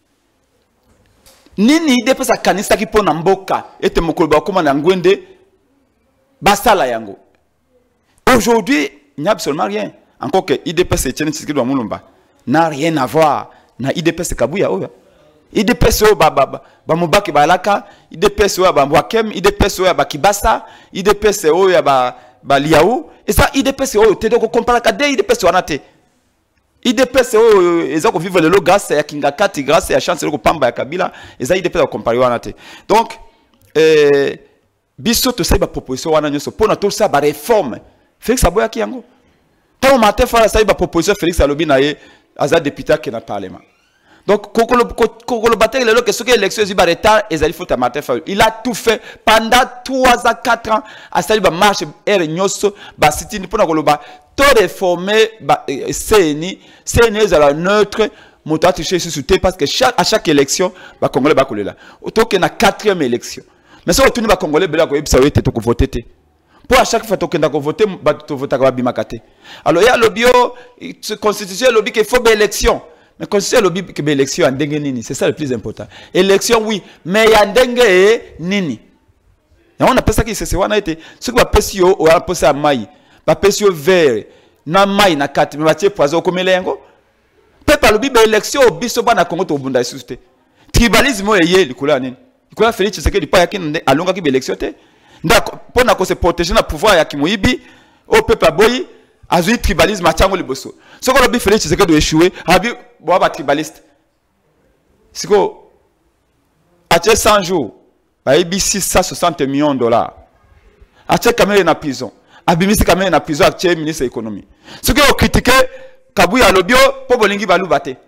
Nini ide pesa kanisa ki pona mboka ete mokolo ba koma na ngwende basala yango. Aujourd'hui, il n'y a absolument rien. Encore que I D P S Etienne Tshisekedi wa Mulumba n'a rien à voir na I D P S Kabuya oya. I D P S o ba ba ba mobaki balaka, I D P S o ba Mwakem, I D P S o ba Kibasa, I D P S o ya ba ba liaou et ça I D P S o te donc compare ka I D P S wana te I D P S o ezako vivre le grâce ya Kingakati grâce ya chance ko pamba ya Kabila et ça I D P S o compare wana te donc euh biso to sa ba proposition wana nyoso pona to sa ba réforme Félix Aboya ki yango tant matin fala sa ba proposition Félix alobi na ye aza député qui na parlement. Donc, Kokolo Batek, le que ce que l'élection est retard, il a tout fait pendant trois à quatre ans. À ça, il va marcher, er nyoso, ba siti ni pona koloba, tout réformer, ba C N I, C N I est la neutre, montant touché sur soutien parce que chaque à chaque élection, ba Congolais ba kolela. Autant qu'il y a quatrième élection. Mais si on tourne ba Congolais, bela ko yebisa wete to ko voter te. Pour à chaque fois que tu voter, tu votes à Bimakate. Alors, il y a le bio, constitution, le bio qu'il faut une élection. Mais constitution, le bio qu'il y a une élection en dengue nini. C'est ça le plus important. Élection, oui. Mais il y a un dengue nini. Et on appelle ça qui c'est ce qu'on a été. Ce qu'on appelle ça, on appelle ça maï. On appelle ça vert. Na maï, na kat. Mais tu es poison comme l'élengo. Peuple, le bio, l'élection, au biso, na Congo, au bunda, susté. Tribalisme, il y a, il y a, il y a, Félix Tshisekedi, il y a, à longa qui l'élection. Pour se protéger dans le pouvoir ya Kimoyibi, au peuple aboyi, a eu tribalisme à Tchango Liboso. Ce qu'on a dit, Félix Tshisekedi doit échouer, a vu, bon, tribaliste. C'est quoi? À cent jours, a eu six cent soixante millions de dollars. A chez Kamel en prison. A Bimisi Kamel en prison, a chez ministre de l'économie. Ce qu'on a critiqué, Kabouya Lobio, pour Bolingi Balou Bate.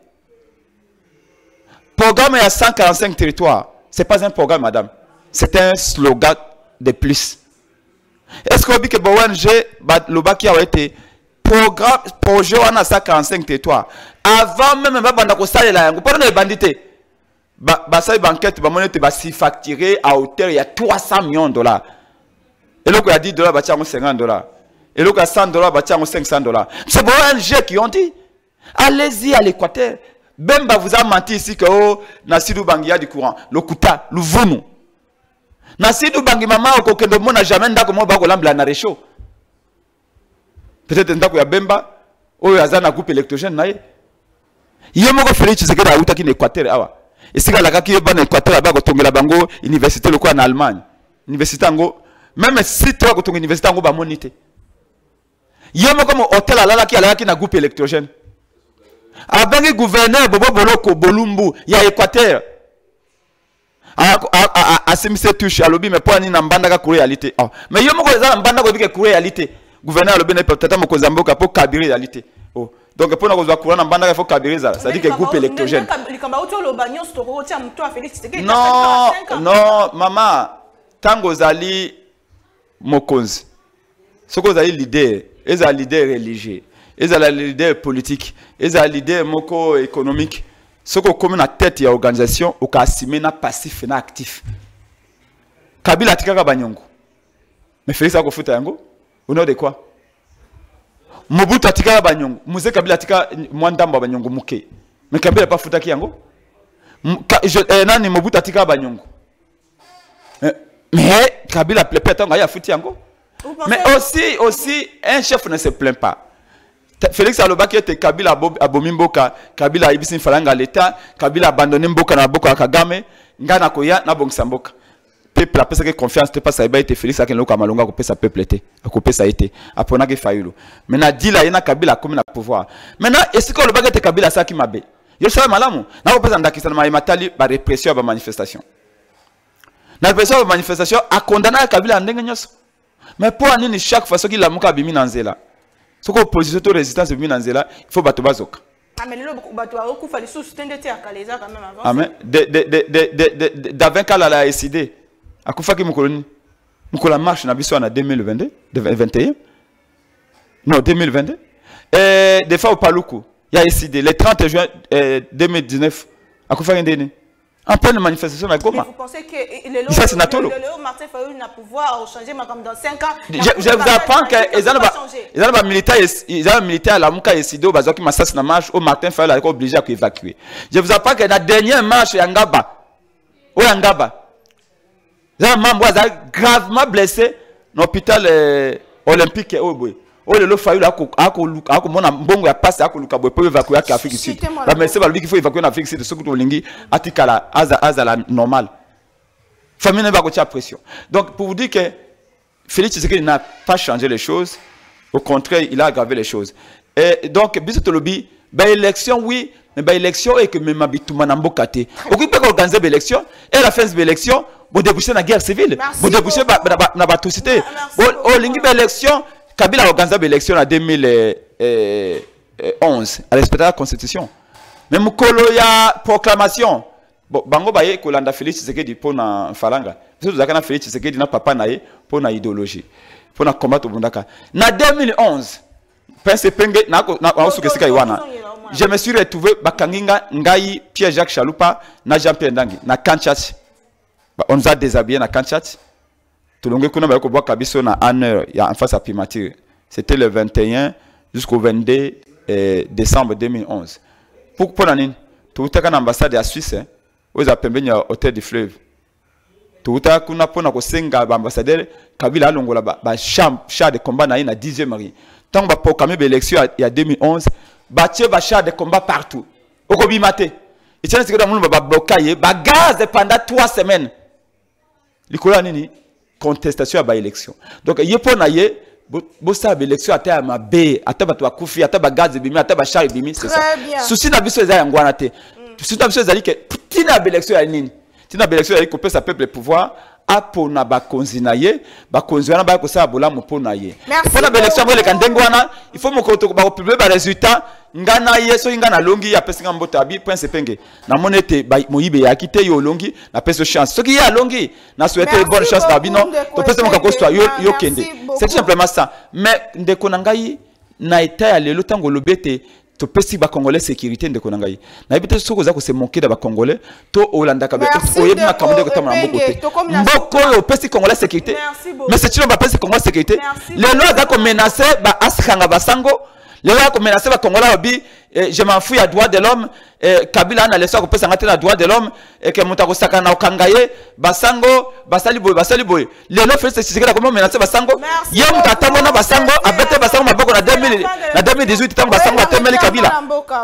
Programme il y a cent quarante-cinq territoires. Ce n'est pas un programme, madame. C'est un slogan de plus. Est-ce qu'on dit que O N G, le bac qui a été programme, projet, on a cent quarante-cinq territoires. Avant même, on a fait la langue. Pourquoi on a bandité? Ça y est, banquette, on a si facturé à hauteur, il y a trois cents millions de dollars. Et là, il y a dix dollars, il y a cinquante dollars. Et là, il y a cent dollars, il y a cinq cents dollars. C'est O N G qui ont dit. Allez-y à l'Équateur. Bemba vous a menti ici que, oh, Nassidou Bangia du courant. Le Kouta, le Vounou. Nasidou bangi mama okokendo mona jamais ndako mo bako lambla na réchaud. Peut-être ndako ya Bemba oyo azana groupe électrogène naye. Yemo ko Félix Tshisekedi auta ki Équateur awa. Et sika la kaki yeba na Équateur ba ko tongela bango université le ko en Allemagne. Université ngo même si toi ko tonga université ngo ba monité. Yemo ko hôtel alala ki alala ki na groupe électrogène. Abangi gouverneur Bobo Boloko Bolumbu ya Équateur. Asimise touche à l'obi mais pour ani nambanda ka réalité. Mais yo moko za nambanda ko bike réalité. Gouverneur l'obi na peut-être moko zamboka pour kabiri réalité. Oh. Donc pour na ko za courant nambanda il faut kabiri ça. Ça dit que groupe électrogène. Non, non, maman, tango zali mokonzi. Soko zali leader, eza leader religieux, eza leader politique, eza leader moko économique. Ce qu'on comme na tête ya organisation au ka assumer na passif na actif. Kabila tikaka banyongo. Mais Félix a kofuta yango. Au nom de quoi? Mobutu atikaka banyongo. Muse Kabila atika mwandamba banyongo muke. Mais Kabila pas futa ki yango? Je eh, nani Mobutu atikaka banyongo. Mais Kabila peut-être nga ya futi yango. Mais aussi aussi un chef ne se plaint pas. Félix Alobaki était Kabila abomi mboka, Kabila ibisi falanga l'état, Kabila abandonné mboka na boka Kagame, ngana koya na bongisa mboka. Peuple a pesé confiance te pas ça été Félix akenlo ka malonga ko pesa peuple été, ko pesa été. Apona ke fayulu. Maintenant dila yana Kabila comme na pouvoir. Maintenant est-ce que Alobaki était Kabila ça qui mabe. Yo ça malamu. Na ko pesa ndakisa na matali ba répression ba manifestation. Na répression ba manifestation a condamné Kabila ndenge nyoso. Mais pour nini chaque fois qu'il a muka bimi nanzela. Ce qu'on opposition de résistance bimi nanzela, il faut battre bazoka. Ah mais le bateau a recouvert les sous tendez à Kaleza quand même avant. Ah mais de de de de de d'avant qu'elle a décidé. A kufa ki mukoloni. Mukola marche na biso na deux mille vingt-deux, vingt et un. Non, deux mille vingt-deux. Et des fois au Paluku, il y a décidé le trente juin deux mille dix-neuf. A kufa ndeni. En pleine manifestation, mais comment? Vous pensez que le ça c'est Natolo. Le Martin Fayulu n'a pouvoir changer comme dans cinq ans. Je, je vous apprends que les gens militaires, les gens militaires la muka yesido bazoki masas na marche au Martin Fayulu a été obligé à évacuer. Je vous apprends que la dernière marche Yangaba, au Yangaba, les membres sont gravement blessés dans l'hôpital euh, olympique au Boy. Oh le Fayulu a ko a ko a ko mona mbongo ya passe a ko luka boy pour évacuer à Afrique du Sud. La mais c'est pas lui qu'il faut évacuer en Afrique du Sud ce que to lingi atikala aza aza la normal. Famille ne va pas pression. Donc pour vous dire que Félix Tshisekedi n'a pas changé les choses, au contraire, il a aggravé les choses. Et donc biso to lobby, ba élection oui, mais ba élection et que même habituma na mbokate. Occupé organiser ba élection et la fin de l'élection, vous déboucher la guerre civile, vous déboucher na ba société. Oh lingi ba élection Kabila a organisé l'élection en deux mille onze, à respecter la constitution. Mais Mukolo ya proclamation. Bon, bango baye kolanda Félix Tshisekedi pour na falanga. Parce que zakana Félix Tshisekedi na papa nae pour na idéologie, pour na combattre bundaka. Na deux mille onze, pense penge na na osukesika iwana. Je me suis retrouvé bakanginga ngai Pierre-Jacques Chaloupa na Jean-Pierre Ndangi na Kanchati. On nous a déshabillé na Kanchati. Tout le monde connaît que bois kabiso na une heure en face à primature. C'était le vingt et un jusqu'au vingt-deux décembre deux mille onze. Pour pour l'année, tout à l'ambassade de Suisse, aux appels à hôtel du fleuve. Tout à kuna pona ko senga ambassadeur Kabila longola ba char char de combat na ina dixième mari. Tant ba proclamer l'élection il y a deux mille onze, ba tie ba char de combat partout. Okobi maté. Et tiens c'est que dans monde ba bloquer ba gaz pendant trois semaines. Likola nini? Contestation à ba élection. Donc yepo na ye bo sa ba élection ata ya mabe ata ba to kufi ata ba gaz bimi ata ba char bimi c'est ça. Souci na biso eza yangwana te. Souci na biso ezali ke tina ba élection ya nini? Tina ba élection ya ko pesa peuple pouvoir apo na ba konzina ye ba konzina ba ko sa bola mo pona ye. Pour na ba élection ba le kandengwana il faut mo ko to ba publier ba résultat ngana ye so ngana longi ya pesa ngambota bi prince penge na monete ba moyibe ya kite yo longi na pesa chance ce qui ya longi na souhaiter bonne chance na bino to pesa mo ka ko yo yo kende c'est simplement ça mais ndeko na ngai na eta ya lelo tango lobete to pesi ba congolais sécurité ndeko na ngai na ebite soko za ko se moquer da ba congolais to olanda ka be to oyeb na kamode ko tamana mbokote mboko yo pesi congolais sécurité mais c'est tu ba pesi congolais sécurité les lois za ko menacer ba askanga basango les lois ko menacer ba congolais obi je m'en fous à droit de l'homme Kabila na leso ko pesa ngate na droit de l'homme et que mutako sakana okangaye basango basali boy basali boy les lois fait c'est que comment menacer basango ye mutata na basango abete basango maboko na deux mille na deux mille dix-huit tango basango atemeli Kabila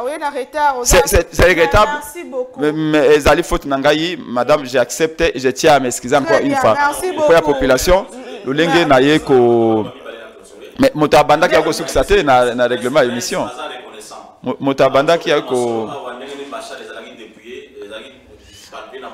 c'est c'est regrettable mais ezali faute nangai madame j'ai accepté je tiens à m'excuser encore une fois pour la population lolenge na ye ko mais motabanda ki ako succès na na règlement émission motabanda ki ako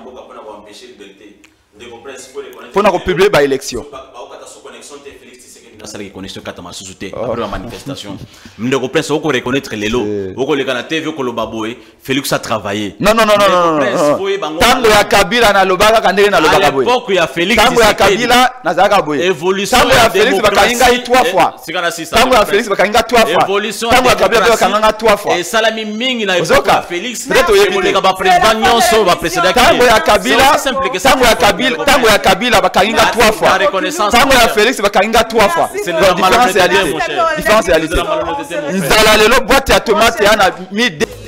pour na publier ba élection ça la connexion quatre ma sous-souté après la manifestation me reprend ça pour reconnaître les lots pour les la T V ko lo baboé Félix a travaillé non non non non non tango ya Kabila na lobaka kandele na lobaka boy l'époque ya Félix tango ya Kabila na zaka boy évolution tango ya Félix bakainga trois fois tango ya Félix bakainga trois fois tango ya Kabila bakanga trois fois et salami mingi na époque ya Félix peut-être oyebile ka ba président nyonso ba président tango ya Kabila tango ya Kabila tango ya Kabila bakainga trois fois tango ya Félix bakainga trois fois c'est la différence réalité différence réalité nzala lelo boîte ya tomate ya na mi